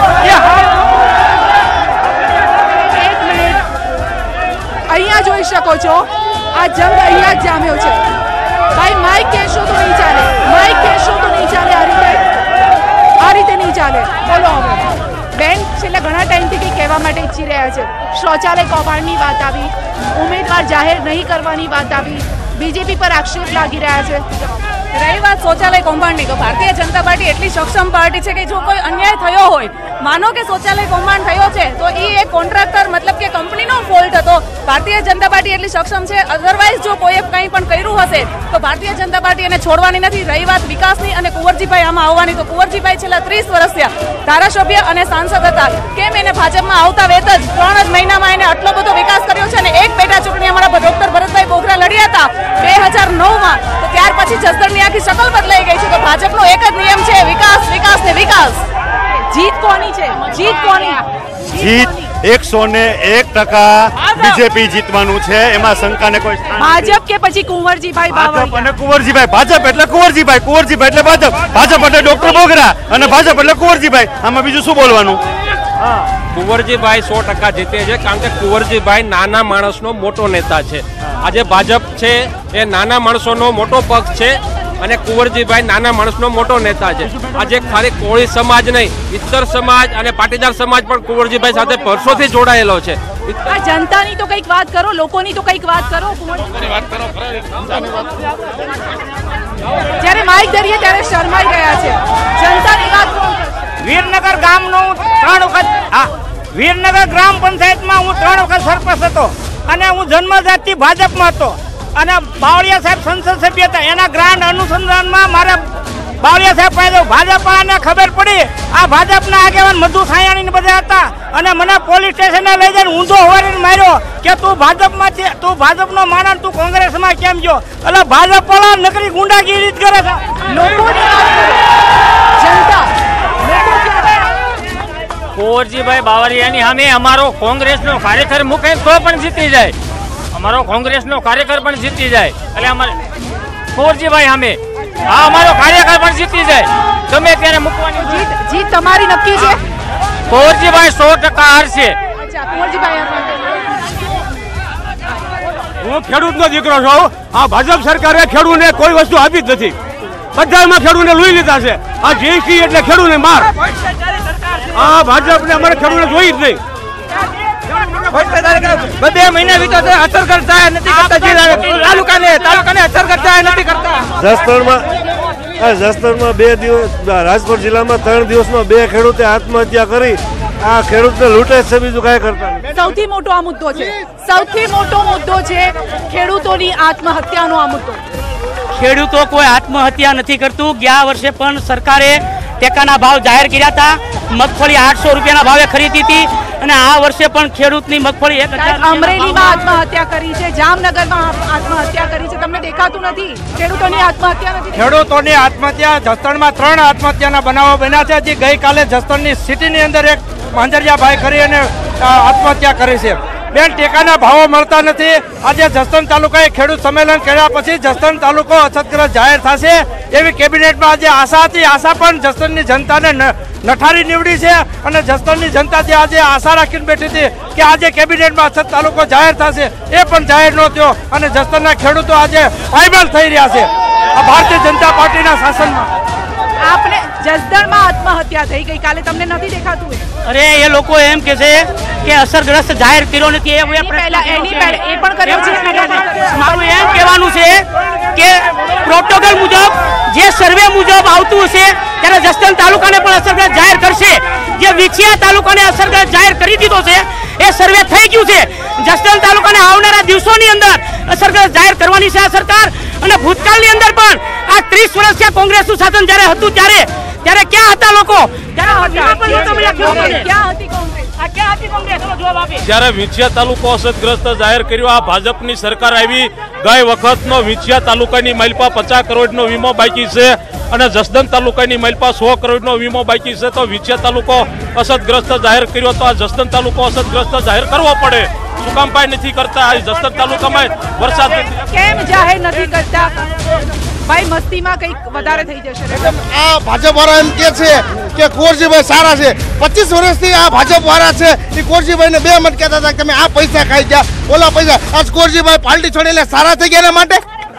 અહીંયા જોઈ શકો છો આ જંગ અહીંયા જ જામ્યો છે. ભાઈ માઇક કહેશો તો નહીં ચાલે, માઇક કહેશો તો નહીં ચાલે. આ રીતે નહીં ચાલે. બોલો હવે બેન છેલ્લા ઘણા ટાઈમથી કંઈ કહેવા માટે ઈચ્છી રહ્યા છે. શૌચાલય કૌભાંડની વાત આવી, ઉમેદવાર જાહેર નહીં કરવાની વાત આવી, બીજેપી પર આક્ષેપ લાગી રહ્યા છે. રહી વાત શૌચાલય કૌભાંડની, તો ભારતીય જનતા પાર્ટી એટલી સક્ષમ પાર્ટી છે કે જો કોઈ અન્યાય થયો હોય, માનો કે શૌચાલય કૌભાંડ થયો છે તો એ એક કોન્ટ્રાક્ટર મતલબ કે કંપનીનો ફોલ્ટ હતો. ભારતીય જનતા પાર્ટી એટલી સક્ષમ છે. અધરવાઇઝ જો કોઈએ કંઈ પણ કર્યું હશે તો ભારતીય જનતા પાર્ટી એને છોડવાની નથી. રહી વાત વિકાસની અને કુંવરજીભાઈ આમાં આવવાની, તો કુંવરજીભાઈ છેલ્લા 30 વર્ષ થયા ધારાસભ્ય અને સાંસદ હતા. કેમ એને ભાજપમાં આવતા વેત જ 3 જ મહિનામાં એને આટલો બધો વિકાસ કર્યો છે. અને એક પેટા ચૂંટણી અમારા ડોક્ટર ભરતભાઈ બોગરા લડ્યા હતા 2009માં, તો ત્યાર પછી જસદણની આખી શકલ બદલાઈ ગઈ છે. તો ભાજપનો એક જ નિયમ છે, વિકાસ વિકાસ ને વિકાસ. જીત કોની છે? જીત કોની? જીત 101% બીજેપી જીતવાનું છે, એમાં શંકાને કોઈ સ્થાન નથી. ભાજપ કે પછી કુંવરજીભાઈ ભાજપ અને કુંવરજીભાઈ. ભાજપ એટલે કુંવરજીભાઈ, કુંવરજીભાઈ એટલે ભાજપ, ભાજપ એટલે ડોક્ટર બોગરા અને ભાજપ એટલે કુંવરજીભાઈ. આમાં બીજું શું બોલવાનું? કુંવરજીભાઈ 100% જીતે છે, કારણ કે કુંવરજીભાઈ નાના માણસનો મોટો નેતા છે. આજે ભાજપ છે એ નાના માણસોનો મોટો પક્ષ છે અને કુંવરજીભાઈ નાના માણસનો મોટો નેતા છે. આજે ખાલી કોળી સમાજ નહીં, ઇતર સમાજ અને પાટીદાર સમાજ પણ કુંવરજીભાઈ સાથે વર્ષોથી જોડાયેલો છે. આ જનતાની તો કંઈક વાત કરો, લોકોની તો કંઈક વાત કરો. જ્યારે માઇક ધરીએ ત્યારે શરમાઈ ગયા છે. જનતાની વાત કોણ કરશે? વીરનગર ગામનો 3 વખત વીરનગર ગ્રામ પંચાયતમાં હું 3 વખત સરપંચ હતો અને હું જન્મજાતથી ભાજપમાં હતો અને બાવળિયા સાહેબ સંસદ સભ્ય હતા. એના ગ્રાન્ડ અનુસંધાનમાં મારે બાવળિયા સાહેબ પાસે ભાજપને ખબર પડી. આ ભાજપના આગેવાન મધુ સાયાણી બધા હતા અને મને પોલીસ સ્ટેશને લઈ જઈને ઊંધો હોવારીને માર્યો કે તું ભાજપમાં છે, તું ભાજપનો માણસ, તું કોંગ્રેસમાં કેમ ગયો? એટલે ભાજપ વાળા નકરી ગુંડાગીરી જ કરે છે. કુંવરજીભાઈ બાવળિયાની સામે અમારો કોંગ્રેસનો કાર્યકર મૂકે તો પણ જીતી જાય, અમારો કોંગ્રેસનો કાર્યકર પણ જીતી જાય. એટલે અમારે કુંવરજીભાઈ સામે હા અમારો કાર્યકર પણ જીતી જાય ગમે ત્યારે મૂકવાની જીત તમારી નક્કી છે? કુંવરજીભાઈ 100% હારશે. અચ્છા, કુંવરજીભાઈ હું ખેડૂતનો દીકરો છું. આ ભાજપ સરકારે ખેડૂતને કોઈ વસ્તુ આપી જ નથી. બધામાં ખેડૂતને લઈ લીધા છે. આ જીએસટી એટલે ખેડૂતને માર. આ ભાજપને અમારે ખેડૂતને જોઈ જ નહીં. 2 મહિના વીતો અસર કરતા નથી કરતા. તાલુકાને અસર કરતા નથી કરતા. જસદણમાં 2 દિવસ, રાજકોટ જિલ્લામાં 3 દિવસમાં 2 ખેડૂતે આત્મહત્યા કરી. આ ખેડૂતને લૂંટે છે, બીજું કાંઈ કરતા નથી. સૌથી મોટો આ મુદ્દો છે. સૌથી મોટો મુદ્દો છે ખેડૂતોની આત્મહત્યાનો આ મુદ્દો. ખેડૂતો કોઈ આત્મહત્યા નથી કરતું. ગયા વર્ષે પણ સરકારે ટેકાના ભાવ જાહેર કર્યા હતા. મગફળી 800 રૂપિયાના ભાવે ખરીદી હતી અને આ વર્ષે પણ ખેડૂતની મગફળી 1000. અમરેલીમાં આત્મહત્યા કરી છે, જામનગરમાં આત્મહત્યા કરી છે. તમને દેખાતું નથી ખેડૂતોની આત્મહત્યા નથી? ખેડૂતોની આત્મહત્યા જસદણમાં 3 આત્મહત્યાના બનાવો બન્યા છે. હજી ગઈકાલે જસદણની સિટીની અંદર એક માંજરિયાભાઈ કરી અને આત્મહત્યા કરી છે. બેન, ટેકાના ભાવો મળતા નથી. આજે જસદણ તાલુકાએ ખેડૂત સંમેલન કર્યા પછી જસદણ તાલુકો અછતગ્રસ્ત જાહેર થશે એવી કેબિનેટમાં આજે આશા હતી. આશા પણ જસદણની જનતાને નઠારી નીવડી છે અને જસદણની જનતા જે આજે આશા રાખીને બેઠી હતી કે આજે કેબિનેટમાં અછત તાલુકો જાહેર થશે, એ પણ જાહેર ન થયો અને જસદણના ખેડૂતો આજે પાયમાલ થઈ રહ્યા છે આ ભારતીય જનતા પાર્ટીના શાસનમાં. આપને જસદણમાં આત્મહત્યા થઈ ગઈ કાલે, તમને નથી દેખાતું? અરે એ લોકો એમ કે છે કે અસરગ્રસ્ત જાહેર કર્યો નથી. એ પણ કર્યો છે. મારું એમ કહેવાનું છે કે પ્રોટોકોલ મુજબ જે સર્વે મુજબ આવતું હશે ત્યારે જસદણ તાલુકાને પણ અસરગ્રસ્ત જાહેર કરશે. જે વિછિયા તાલુકાને અસરગ્રસ્ત જાહેર કરી દીધો છે એ સર્વે થઈ ગયું છે. જસદણ તાલુકાને આવનારા દિવસોની અંદર અસરગ્રસ્ત જાહેર કરવાની છે આ સરકાર. અને ભૂતકાળની અંદર પણ આ 30 વર્ષ થયા કોંગ્રેસનું શાસન જ્યારે હતું ત્યારે ક્યાં હતા લોકો? જ્યારે વિંછિયા તાલુકો અસરગ્રસ્ત જાહેર કર્યો, આ ભાજપની સરકાર આવી ગઈ વખતનો વિંછિયા તાલુકાની માલપા 50 કરોડનો વીમો બાકી છે અને જસદણ તાલુકાની માલપા 100 કરોડનો વીમો બાકી છે. તો વિંછિયા તાલુકો અસરગ્રસ્ત જાહેર કર્યો તો આ જસદણ તાલુકો અસરગ્રસ્ત જાહેર કરવો પડે. શું કામ પાય નથી કરતા? આ જસદણ તાલુકામાં વરસાદ કેમ જાહેર નથી કરતા? ભાઈ, મસ્તીમાં કંઈક વધારે થઈ જશે. આ ભાજપ વાળા એમ કે છે કે કુંવરજીભાઈ સારા છે. 25 વર્ષથી આ ભાજપ વાળા છે એ કુંવરજીભાઈને 2 મત કહેતા હતા કે તમે આ પૈસા ખાઈ ગયા, ઓલા પૈસા. આજ કુંવરજીભાઈ પાર્ટી છોડીને સારા થઈ ગયા એના માટે.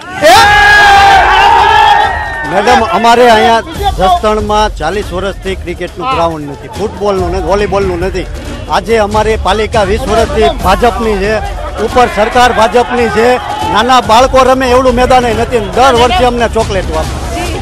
મેડમ, અમારે અહીંયા જસદણમાં 40 વર્ષથી ક્રિકેટનું ગ્રાઉન્ડ નથી, ફૂટબોલનું નથી, વોલીબોલનું નથી. આજે અમારી પાલિકા 20 વર્ષથી ભાજપની છે, ઉપર સરકાર ભાજપની છે. નાના બાળકો રમે એવડું મેદાન નથી. દર વર્ષે અમને ચોકલેટ આપે.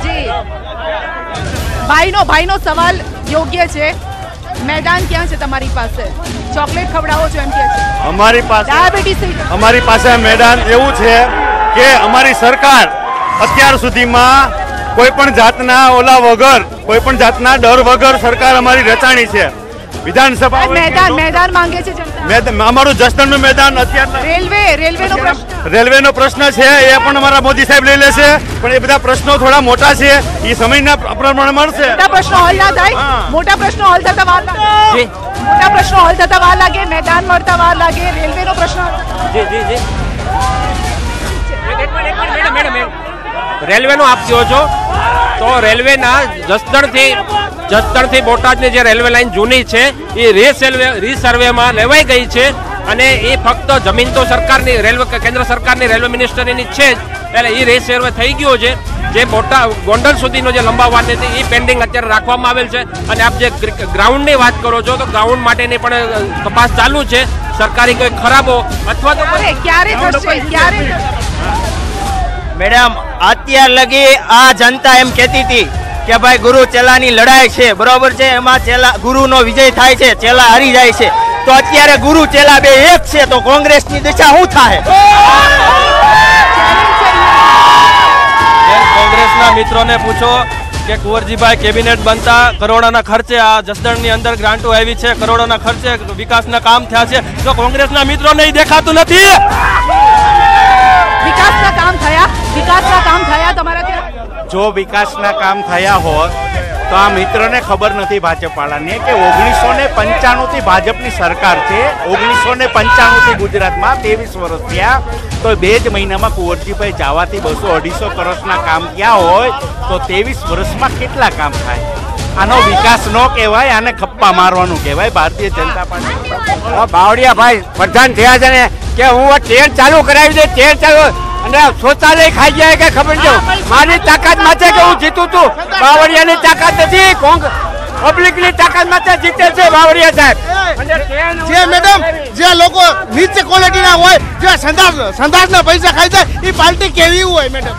ભાઈનો સવાલ યોગ્ય છે. મેદાન ક્યાં છે તમારી પાસે? ચોકલેટ ખવડાવો છો એમ કે છે. અમારી પાસે મેદાન એવું છે કે અમારી સરકાર અત્યાર સુધીમાં કોઈ પણ જાતના ઓલા વગર, કોઈ પણ જાતના ડર વગર સરકાર અમારી રચાણી છે. વિધાનસભા મેદાન માંગે છે જનતા. અમારું જસદણનું મેદાન અત્યારે રેલવેનો પ્રશ્ન છે, એ પણ અમારા મોદી સાહેબ લઈ લેશે. પણ એ બધા પ્રશ્નો થોડા મોટા છે, એ સમયના પ્રમાણે મળશે. મોટા પ્રશ્નો હલ ના થાય. મોટા પ્રશ્નો હલ થતા વાર લાગે. મેદાન મળતા વાર લાગે. રેલવેનો પ્રશ્ન. રેલવેનો આપ કહો છો તો રેલવેના જસદણથી બોટાદની જે રેલવે લાઈન જૂની છે એ રીસર્વેમાં લેવાઈ ગઈ છે અને એ ફક્ત જમીન તો સરકારની રેલવે કેન્દ્ર સરકારની રેલવે મિનિસ્ટરીની છે જ, એટલે એ રીસર્વે થઈ ગયો છે. જે ગોંડલ સુધીનો જે લંબાવવાની હતી એ પેન્ડિંગ અત્યારે રાખવામાં આવેલ છે. અને આપ જે ગ્રાઉન્ડની વાત કરો છો તો ગ્રાઉન્ડ માટેની પણ તપાસ ચાલુ છે. સરકારી કોઈ ખરાબો અથવા તો મેડમ, અત્યાર લગી આ જનતા એમ કહેતી હતી કે ભાઈ ગુરુ ચેલાની લડાઈ છે, બરોબર છે, એમાં ગુરુનો વિજય થાય છે, ચેલા હારી જાય છે. તો અત્યારે ગુરુ ચેલા બે એક છે તો કોંગ્રેસની દિશા શું થાય? કોંગ્રેસના મિત્રોને પૂછો કે કુંવરજીભાઈ કેબિનેટ બનતા કરોડોના ખર્ચે આ જસદણની અંદર ગ્રાન્ટો આવી છે, કરોડોના ખર્ચે વિકાસના કામ થયા છે. તો કોંગ્રેસના મિત્રોને દેખાતું નથી. વિકાસના કામ થયા તમારા ત્યાં? જો વિકાસના કામ થયા હોત તો આ મિત્રને ખબર નથી ભાજપવાળાને કે 1995 થી ભાજપની સરકાર છે, 1995 થી ગુજરાતમાં 23 વર્ષ થયા, તો 2 જ મહિનામાં કુંવરજીભાઈ જવાથી 200-250 કરોડના કામ ક્યાં હોય તો 23 વર્ષમાં કેટલા કામ થાય? આનો વિકાસ ન કહેવાય, આને ખપ્પા મારવાનું કહેવાય ભારતીય જનતા પાર્ટી. બાવળિયા ભાઈ પ્રધાન થયા છે ને કે હું ટ્રેન ચાલુ કરાવી દે, ટ્રેન ચાલુ અને શૌચાલય ખાઈ જાય કે ખબર નહીં. મારી તાકાત માં છે કે હું જીતું છું, બાવળિયાની તાકાત નથી, પબ્લિકની તાકાત માં જીતે છે બાવળિયા સાહેબ. જે મેડમ જે લોકો નીચે ક્વોલિટીના હોય, જે સંદાસના પૈસા ખાઈ જાય, એ પાર્ટી કેવી હોય મેડમ?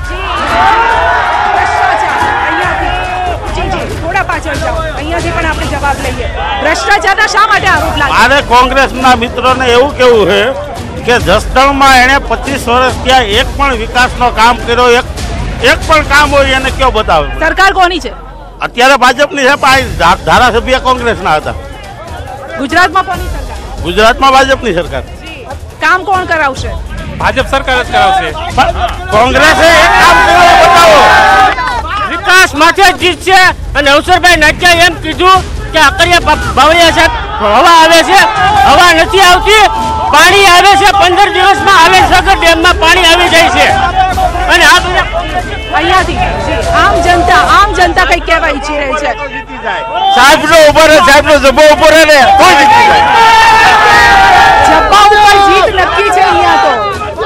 થોડા પાછળ જાઓ, અહીંયાથી પણ આપણે જવાબ લઈએ. ભ્રષ્ટાચારના શા માટે આરોપ લાગે? મારે કોંગ્રેસના મિત્રોને એવું કેવું છે કે જસદણમાં એણે 25 વર્ષ ત્યાં એક પણ વિકાસનો કામ કર્યો, એક પણ કામ હોય એને કયો બતાવે? સરકાર કોની છે અત્યારે? ભાજપની છે, પણ ધારાસભ્ય કોંગ્રેસના હતા. ગુજરાતમાં કોની સરકાર? ગુજરાતમાં ભાજપની સરકાર. કામ કોણ કરાવશે? ભાજપ સરકાર જ કરાવશે. કોંગ્રેસે એક કામ કર્યું બતાવો. વિકાસ માટે જીત છે. અને અવસરભાઈ નાખ્યા એમ કીધું કે અકરિયા બાવળિયા સાહેબ હવા આવે છે, હવા નથી આવતી, પાણી આવે છે, 15 દિવસમાં આવે સાગર ડેમમાં પાણી આવી જાય છે. અને આ અહીંયાથી આમ જનતા કઈ કહેવા ઈચ્છી રહી છે? સાહેબનો ઉભો રહે, સાહેબનો જબ્બો ઉભો રહે ને કોઈ જીતી જાય. જબ્બા ઉપર જીત નક્કી છે. અહીંયા તો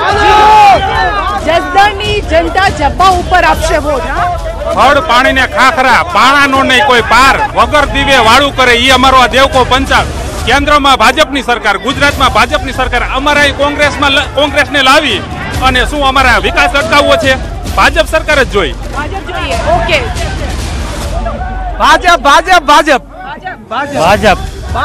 જસદણની જનતા જબ્બા ઉપર આપશે વોટ. ફળ પાણીને ખાખરા, પાણાનો નહીં કોઈ પાર, વગર દીવે વાળું કરે, ઈ અમારો આ દેવકો પંચાલ. કેન્દ્રમાં ભાજપની સરકાર, ગુજરાતમાં ભાજપની સરકાર. અમારે કોંગ્રેસને લાવી અને શું અમારા વિકાસ અટકાવવો છે? ભાજપ સરકાર જ જોઈ. ભાજપ જોઈએ. ઓકે, ભાજપ ભાજપ ભાજપ ભાજપ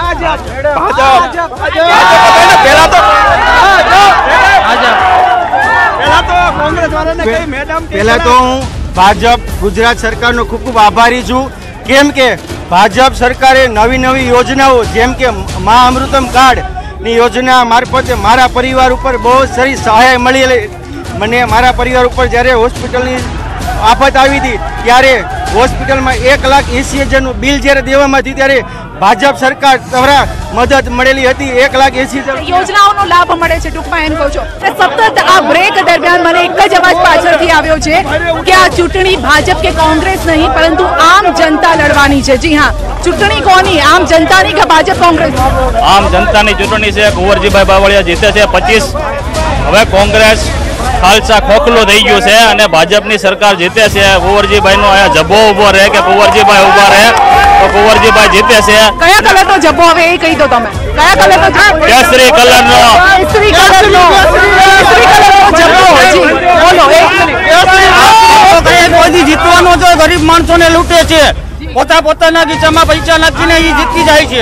પહેલા તો હું ભાજપ ગુજરાત સરકારનો ખૂબ ખૂબ આભારી છું. કેમ કે ભાજપ સરકારે નવી યોજનાઓ જેમ કે મા અમૃતમ કાર્ડની યોજના મારફતે મારા પરિવાર ઉપર બહુ સારી સહાય મળી. મને મારા પરિવાર ઉપર જ્યારે હોસ્પિટલની આફત આવી હતી ત્યારે હોસ્પિટલમાં 1,80,000નું બિલ જ્યારે દેવામાં હતી ત્યારે ભાજપ સરકાર દ્વારા મદદ મળેલી હતી. 1,80,000 યોજનાઓનો લાભ મળે છે. ટૂંકમાં એમ કહું છું. સતત આ બ્રેક દરમિયાન મને એક જ અવાજ પાછળથી આવ્યો છે કે આ ચૂંટણી ભાજપ કે કોંગ્રેસ નહીં પરંતુ આમ જનતા લડવાની છે. જી હા, ચૂંટણી કોની? આમ જનતાની કે ભાજપ કોંગ્રેસ? આમ જનતાની ચૂંટણી છે. કુંવરજીભાઈ બાવળિયા જીતે છે 25. હવે કોંગ્રેસ ખાલસા ખોખલું થઈ ગયું છે અને ભાજપની સરકાર જીતે છે. કુંવરજીભાઈ નો અહીંયા જબ્બો ઉભો રહે કે કુંવરજીભાઈ ઉભા રહે તો કુંવરજીભાઈ જીતે છે. કયા કલરનો જબ્બો હવે એ કહી દો તમે. કયા કલરનો? કેસરી કલરનો. કેસરી કલરનો જબ્બો. જી બોલો. એક મિનિટ. કોઈ જીતવાનો જો ગરીબ માણસોને લૂંટે છે, પોતાના ગીચામાં પૈસા નાખીને એ જીતી જાય છે.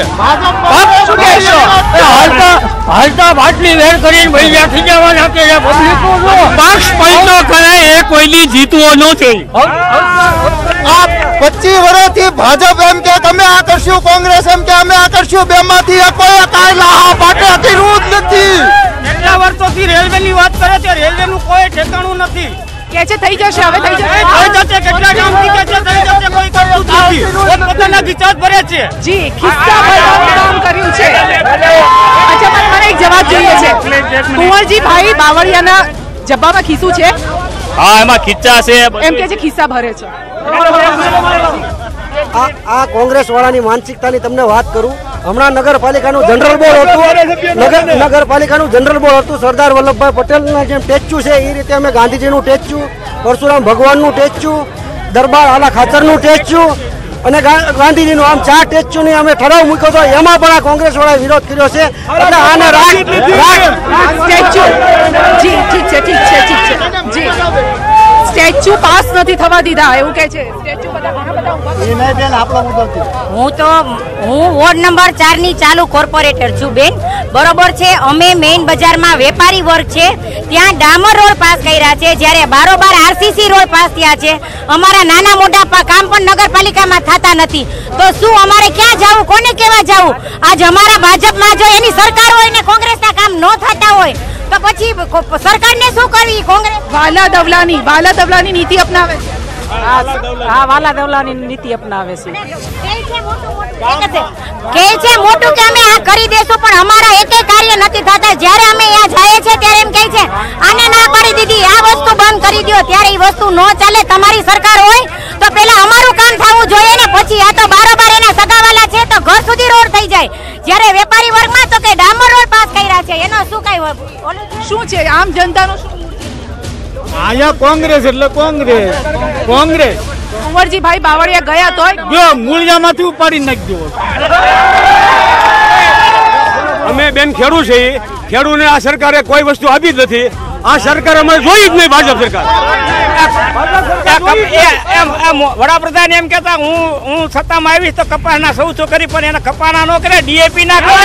હાલતા બાટલી વેર કરીને ભૈયા થઈ જવાના કે પક્ષ પૈસો કરે એ કોઈની જીતવો નથી. આ 25 વર્ષથી ભાજપ એમ કે અમે આ કરશું, કોંગ્રેસ એમ કે અમે આ કરશું, બેમાંથી કોઈ કાંઈ લાહા પાટે કર્યું જ નથી. કેટલા વર્ષોથી રેલવેની વાત કરે છે, રેલવેનું કોઈ ઠેકાણું નથી. કે છે થઈ જશે, હવે થઈ જશે. કેટલા કામથી કે છે થઈ જશે, કોઈ કરતું નથી. પોતાના ગીચા જ ભરે છે. જી, ખિસ્સા ભરવાનું કામ કર્યું છે. અચ્છા, મને એક જવાબ જોઈએ છે. કુંવરજીભાઈ બાવળિયાના જબ્બામાં ખિસ્સું છે? હા, એમાં ખીચા છે. એમ કે છે ખિસ્સા ભરે છે. આ કોંગ્રેસ વાળાની માનસિકતાની તમને વાત કરું. હમણાં નગરપાલિકાનું જનરલ બોર્ડ હતું, નગરપાલિકાનું જનરલ બોર્ડ હતું. સરદાર વલ્લભભાઈ પટેલના જેમ ટેચ્યુ છે એ રીતે અમે ગાંધીજીનું ટેચ્યુ, પરશુરામ ભગવાનનું ટેચ્યુ, દરબાર આલા ખાચરનું ટેચ્યુ અને ગાંધીજીનું, આમ 4 ટેચ્યુની અમે ઠરાવ મૂક્યો હતો. એમાં પણ આ કોંગ્રેસ વાળાએ વિરોધ કર્યો છે. એટલે આને સ્ટેચ્યુ. જી ઠીક છે, ઠીક છે, ઠીક છે. જી, સ્ટેચ્યુ પાસ નથી થવા દીધા એવું કે છે. સ્ટેચ્યુ બધા હું વોર્ડ નંબર 4 ની ચાલુ કોર્પોરેટર છું બેન. બરોબર છે. અમે મેઇન બજારમાં વેપારી વર્ગ છે ત્યાં ડામર રોડ પાસ કર્યા છે, જ્યારે બારોબાર આરસીસી રોડ પાસ થયા છે. અમારા નાના મોટા કામ પણ નગરપાલિકામાં થતા નથી. તો શું અમારે ક્યાં જવું, કોને કેવા જવું? આજ અમારા ભાજપમાં જો એની સરકાર હોય ને કોંગ્રેસના કામ ન થતા હોય તો પછી સરકારને શું કરવી? કોંગ્રેસ વાલા દવલાની નીતિ અપનાવે છે. હા વાલા દવલાની નીતિ અપનાવે છે કે છે મોટું કે અમે આ કરી દેશું, પણ અમારા એકે કાર્ય નથી થતા. જ્યારે અમે અહીંયા જાય છે ત્યારે એમ કહે છે આને ના પાડી દીધી, આ વસ્તુ બંધ કરી દો. ત્યારે એ વસ્તુ ન ચાલે. તમારી સરકાર હોય તો પેલા અમારું કામ થવું જોઈએ ને, પછી આ તો બારોબાર એના સગાવાલા છે તો ઘર સુધી રોડ થઈ જાય. જ્યારે વેપારી વર્ગમાં તો કે ડામર રોડ પાસ કર્યા છે, એનો શું કઈ શું છે આમ જનતાનો શું? અહીંયા કોંગ્રેસ એટલે કોંગ્રેસ. કુંવરજીભાઈ બાવળિયા ગયા તોય જો મૂળિયામાંથી ઉપાડી નાખી દો. અમે બેન ખેડૂત છે, ખેડૂતને આ સરકારે કોઈ વસ્તુ આપી જ નથી. આ સરકાર અમે જોઈ જ નહીં. ભાજપ સરકાર વડાપ્રધાન એમ કેતા હું સત્તામાં આવીશ તો કપાસના 700 કરી, પણ એને કપાના ન કરે, ડીએપી ના કરે.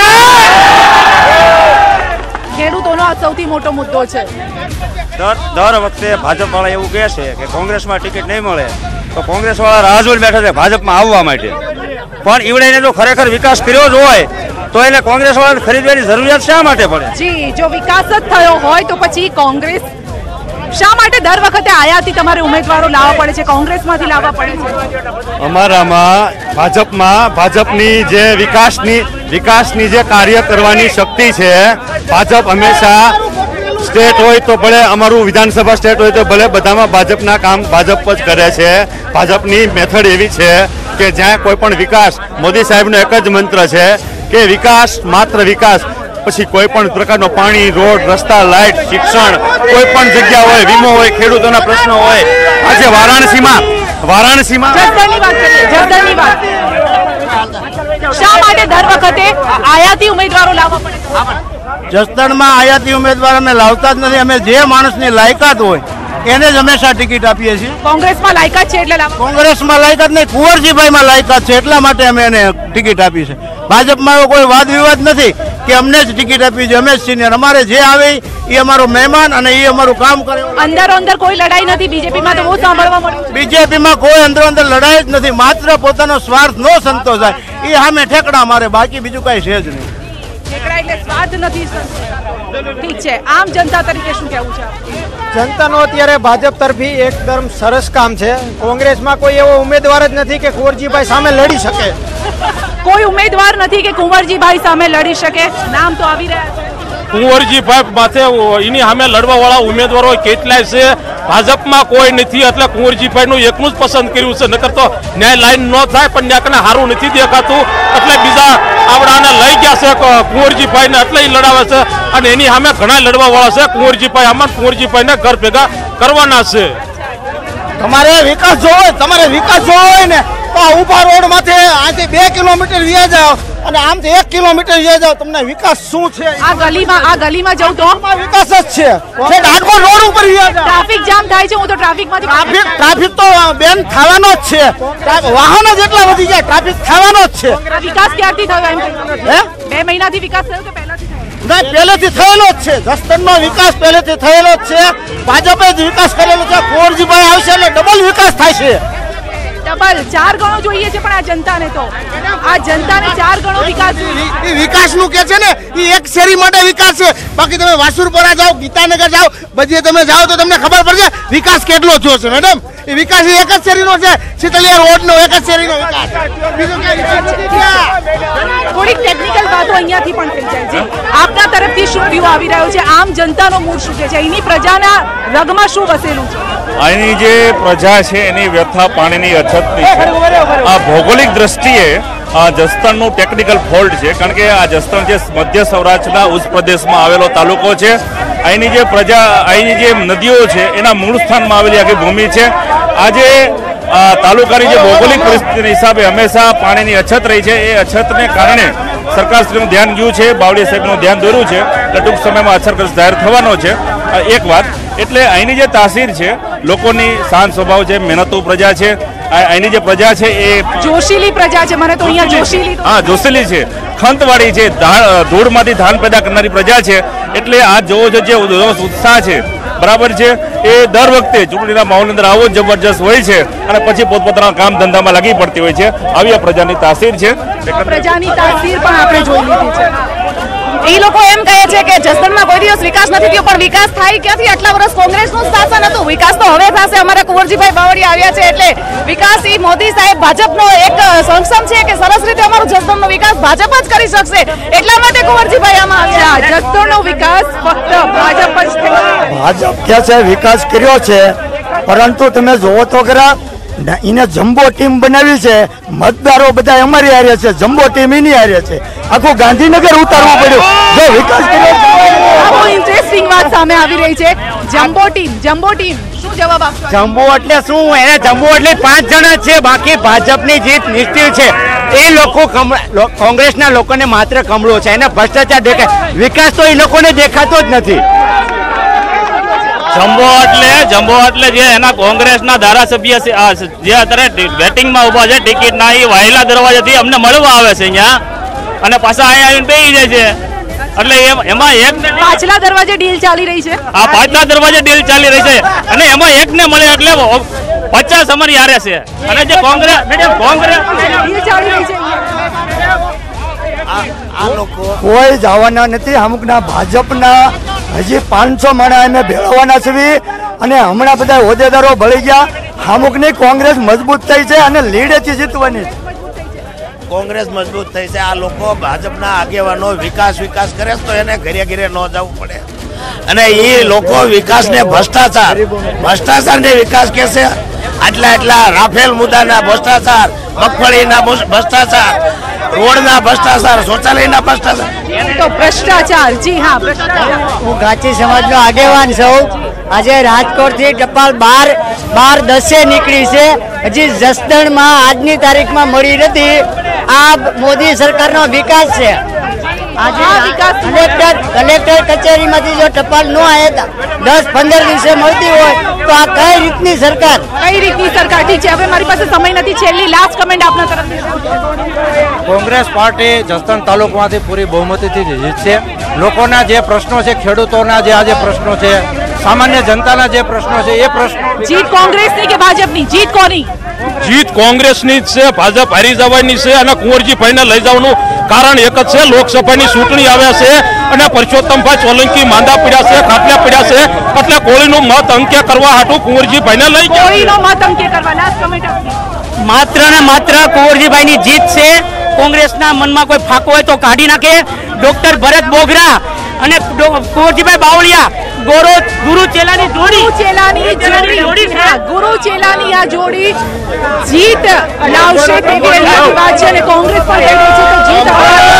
ખેડૂતોનો આ સૌથી મોટો મુદ્દો છે. દર વખતે ભાજપ વાળા એવું કહે છે કે કોંગ્રેસમાં ટિકિટ નહીં મળે તો કોંગ્રેસ વાળા રાહ જોઈને બેઠા છે ભાજપમાં આવવા માટે. પણ ઈવડે જો ખરેખર વિકાસ કર્યો જ હોય તો એને કોંગ્રેસ વાળાને ખરીદવાની જરૂરિયાત શા માટે પડે? જી, જો વિકાસ જ થયો હોય તો પછી કોંગ્રેસ શા માટે દર વખતે આયાતી તમારે ઉમેદવારો લાવવા પડે છે, કોંગ્રેસમાંથી લાવવા પડે છે? અમારામાં ભાજપની જે વિકાસની જે કાર્ય કરવાની શક્તિ છે, ભાજપ હંમેશા સ્ટેટ હોય તો ભલે અમારું વિધાનસભા સ્ટેટ હોય તો ભલે બધામાં ભાજપના કામ ભાજપ જ કરે છે. ભાજપની મેથડ એવી છે કે જ્યાં કોઈ પણ વિકાસ, મોદી સાહેબનો એક જ મંત્ર છે કે વિકાસ, માત્ર વિકાસ. પછી કોઈ પણ પ્રકારનો પાણી, રોડ, રસ્તા, લાઇટ, શિક્ષણ, કોઈ પણ જગ્યા હોય, વીમો હોય, ખેડૂતોના પ્રશ્નો હોય. આજે વારાણસીમાં શા માટે દર વખતે આયાતી ઉમેદવારો લાવવા પડે? જસદણમાં આયાતી ઉમેદવાર અમે લાવતા જ નથી. અમે જે માણસની લાયકાત હોય એને જ હંમેશા ટિકિટ આપીએ છીએ. કોંગ્રેસમાં લાયકાત છે એટલે કોંગ્રેસમાં લાયકાત નહીં, કુંવરજીભાઈમાં લાયકાત છે એટલા માટે અમે એને ટિકિટ આપી છે. ભાજપમાં એવો કોઈ વાદ વિવાદ નથી કે અમને જ ટિકિટ આપી છે. અમે જ સિનિયર, અમારે જે આવે એ અમારો મહેમાન અને એ અમારું કામ કરે. અંદર કોઈ લડાઈ નથી. બીજેપીમાં તો બહુ સાંભળવા મળ્યું. બીજેપીમાં કોઈ અંદર લડાઈ જ નથી. માત્ર પોતાનો સ્વાર્થ નો સંતોષાય એ સામે ઠેકડા મારે, બાકી બીજું કઈ છે જ નહીં. એટલે સ્વાર્થ નથી. ઠીક છે, આમ જનતા તરીકે શું કહેવું છે? જનતાનો અત્યારે ભાજપ તરફી એકદમ સરસ કામ છે. કોંગ્રેસમાં કોઈ એવો ઉમેદવાર જ નથી કે કુંવરજીભાઈ સામે લડી શકે. કોઈ ઉમેદવાર નથી કે કુંવરજીભાઈ સામે લડી શકે. નામ તો આવી રહ્યા છે. કુંવરજીભાઈ માથે એની સામે લડવા વાળા ઉમેદવારો કેટલાય છે. ભાજપમાં કોઈ નથી, એટલે કુંવરજીભાઈનું એકનું જ પસંદ કર્યું છે. નકર તો ન્યાય લાઈન ન થાય, પણ ન્યાકને સારું નથી દેખાતું એટલે બીજા આવડાને લઈ ગયા છે કુંવરજીભાઈને, એટલે એ લડાવે છે. અને એની સામે ઘણા લડવા વાળા છે. કુંવરજીભાઈ આમાં કુંવરજીભાઈને ઘર ભેગા કરવાના છે. તમારે વિકાસ જોવો હોય ને તો ઉભા રોડ માંથી આથી 2 કિલોમીટર વ્યા જાઓ અને આમથી 1 કિલોમીટર વ્યા જાઓ, તમને વિકાસ શું છે? આ ગલીમાં જઉં તો વિકાસ જ છે. ડાકોર રોડ ઉપર વ્યા જાઓ, ટ્રાફિક જામ થાય છે. હું તો ટ્રાફિક તો બેન થવાનો જ છે. વાહનો જેટલા વધી જાય ટ્રાફિક થવાનો જ છે. વિકાસ ક્યારથી થયો? એમ 2 મહિનાથી વિકાસ થયો કે પહેલાથી? નહીં, પહેલેથી થયેલો જ છે. જસદણનો વિકાસ પહેલેથી થયેલો જ છે. ભાજપે જ વિકાસ કરેલો છે. કુંવરજીભાઈ આવશે એટલે ડબલ વિકાસ થાય છે. ડબલ 4 ગણો જોઈએ છે. પણ આ જનતાને 4 ગણો વિકાસ નું કે છે ને, એ એક શેરી માટે વિકાસ છે. બાકી તમે વાસુરપરા જાઓ, ગીતાનગર જાઓ, બધે તમે જાઓ તો તમને ખબર પડશે વિકાસ કેટલો થયો છે. મેડમ, એ વિકાસ એક જ શેરીનો છે. શીતલિયા રોડ નો એક જ શેરીનો વિકાસ. થોડીક ટેકનિકલ વાતો અહીંયાથી પણ થઈ જાય છે. આપના તરફથી શું વ્યૂ આવી રહ્યો છે? આમ જનતાનો મૂડ શું કે છે? અહીંની પ્રજાના રગમાં શું વસેલું છે? અહીંની જે પ્રજા છે એની વ્યથા પાણીની અછતની છે. આ ભૌગોલિક દ્રષ્ટિએ આ જસદણનું ટેકનિકલ ફોલ્ટ છે, કારણ કે આ જસદણ જે મધ્ય સૌરાષ્ટ્રના ઉચ્ચ પ્રદેશમાં આવેલો તાલુકો છે. અહીંની જે પ્રજા, અહીંની જે નદીઓ છે એના મૂળ સ્થાનમાં આવેલી આખી ભૂમિ છે. આજે તાલુકાની જે ભૌગોલિક પરિસ્થિતિના હિસાબે હંમેશા પાણીની અછત રહી છે. એ અછતને કારણે સરકારશ્રીનું ધ્યાન ગયું છે, બાવળિયા સાહેબનું ધ્યાન દોર્યું છે. એટલે ટૂંક સમયમાં અસરગ્રસ્ત જાહેર થવાનો છે. એક વાત એટલે અહીંની જે તાસીર છે, લોકોની શાંત સ્વભાવ છે, મહેનતુ પ્રજા છે. અહીંની જે પ્રજા છે એ જોશીલી પ્રજા છે. મને તો અહીંયા જોશીલી છે, ખંતવાળી છે, ધૂળમાંથી ધાન પેદા કરનારી પ્રજા છે. એટલે આ જોવો જે ઉત્સાહ છે, બરાબર છે, એ દર વખતે ચૂંટણીના માહોલની અંદર આવો જ જબરજસ્ત હોય છે અને પછી પોતપોતાના કામ ધંધામાં લાગી પડતી હોય છે. આવી આ પ્રજાની તાસીર છે. પ્રજાની તાસીર પણ આપણે જોઈ લીધી છે. એ લોકો એમ કહે છે કે જસદણમાં કોઈ દિવસ વિકાસ નથી થયો, પણ વિકાસ થાય ક્યાંથી? આટલા વર્ષ કોંગ્રેસનું શાસન હતું. વિકાસ તો હવે થશે. અમારા કુંવરજીભાઈ બાવળિયા આવ્યા છે એટલે વિકાસ એ મોદી સાહેબ ભાજપનો એક સંક્ષમ છે કે સરસ રીતે અમારો જસદણનો વિકાસ ભાજપ જ કરી શકશે. એટલા માટે કુંવરજીભાઈ આમાં આવ્યા. જસદણનો વિકાસ ફક્ત ભાજપ જ ભાજપ કે છે વિકાસ કર્યો છે, પરંતુ તમે જોવો તો ખરા એને જમ્બો ટીમ બનાવી છે. મતદારો બધા અમારી હારે છે, જમ્બો ટીમ એની હારે છે. આખું ગાંધીનગર ઉતારવું પડ્યું જો વિકાસ કર્યો. બહુ ઇન્ટરેસ્ટિંગ વાત સામે આવી રહી છે. જમ્બો ટીમ શું જવાબ આપશો? જમ્બો એટલે શું? એને જમ્બો એટલે 5 જણા છે, બાકી ભાજપની જીત નિશ્ચિત છે. એ લોકો કોંગ્રેસના લોકોને માત્ર કમળો છે, એને ભ્રષ્ટાચાર દેખાય, વિકાસ તો એ લોકોને દેખાતો જ નથી. જમ્બો એટલે જે એના કોંગ્રેસના ધારાસભ્ય છે જે અત્યારે વેટિંગમાં ઉભા છે ટિકિટના, એ વાયલા દરવાજાથી અમને મળવા આવે છે અહીંયા અને પાછા અહીંયા આવીને બેસી જાય છે. એટલે એમાં એક પાછલા દરવાજે ડીલ ચાલી રહી છે. આ પાછલા દરવાજે ડીલ ચાલી રહી છે અને એમાં એકને મળે એટલે 50 અમારી હારે છે. અને જે કોંગ્રેસ ડીલ ચાલી રહી છે. કોઈ જવાના નથી. અમુકના ભાજપના હજી 500 માણા અમે ભેળવવાના છે અને હમણાં બધા હોદ્દેદારો ભળી ગયા. અમુકની કોંગ્રેસ મજબૂત થઈ છે અને લીડેથી જીતવાની છે. કોંગ્રેસ મજબૂત થઈ છે. આ લોકો ભાજપના આગેવાનો વિકાસ કરે તો એને ઘરે ઘરે ન જવું પડે. અને એ લોકો વિકાસને ભ્રષ્ટાચારને વિકાસ કે છે. આટલા રાફેલ મુદ્દાના ભ્રષ્ટાચાર, મગફળીના ભ્રષ્ટાચાર, રોડના ભ્રષ્ટાચાર, શૌચાલયના ભ્રષ્ટાચાર. તો ભ્રષ્ટાચાર, જી હા ભ્રષ્ટાચાર. હું ગાચી સમાજનો આગેવાન છું. આજે રાજકોટથી ટપાલ 12:10 નીકળી છે. હજી જસદણમાં આજની તારીખમાં મળી નથી. આ મોદી સરકારનો વિકાસ છે. કલેક્ટર કચેરીમાંથી જો ટપાલ ન આવે 10-15 દિવસે મળતી હોય તો આ કઈ રીતની સરકાર? ઠીક છે, હવે મારી પાસે સમય નથી. છેલ્લી લાસ્ટ કમેન્ટ આપના તરફથી. કોંગ્રેસ પાર્ટી જસદણ તાલુકામાંથી પૂરી બહુમતીથી જીતશે. લોકોના જે પ્રશ્નો છે, ખેડૂતોના જે આજે પ્રશ્નો છે, સામાન્ય જનતાના જે પ્રશ્નો છે, એ પ્રશ્નો. જીત કોંગ્રેસની કે ભાજપની? જીત કોની? જીત કોંગ્રેસની જ છે. ભાજપ હારી જવાની છે અને કુંવરજીભાઈને લઈ જવાનું કારણ એક જ છે. લોકસભાની ચૂંટણી આવે છે અને પરસોત્તમભાઈ સોલંકી માંદા પડ્યા છે, ખાટલા પડ્યા છે, એટલે કોળીનું મત અંકે કરવા હાટું કુંવરજીભાઈને લઈ જાય. કોળીનો મત અંકે કરવા. લાસ્ટ કમેન્ટ માત્ર ને માત્ર કુંવરજીભાઈની જીત છે. કોંગ્રેસના મનમાં કોઈ ફાંકો હોય તો કાઢી નાખે. ડોક્ટર ભરત બોગરા અને કુંવરજીભાઈ બાવળિયા ગુરુ ચેલાની જોડી જીત લાવશે તેવી વાત છે અને કોંગ્રેસ પણ કહી રહી છે કે જીત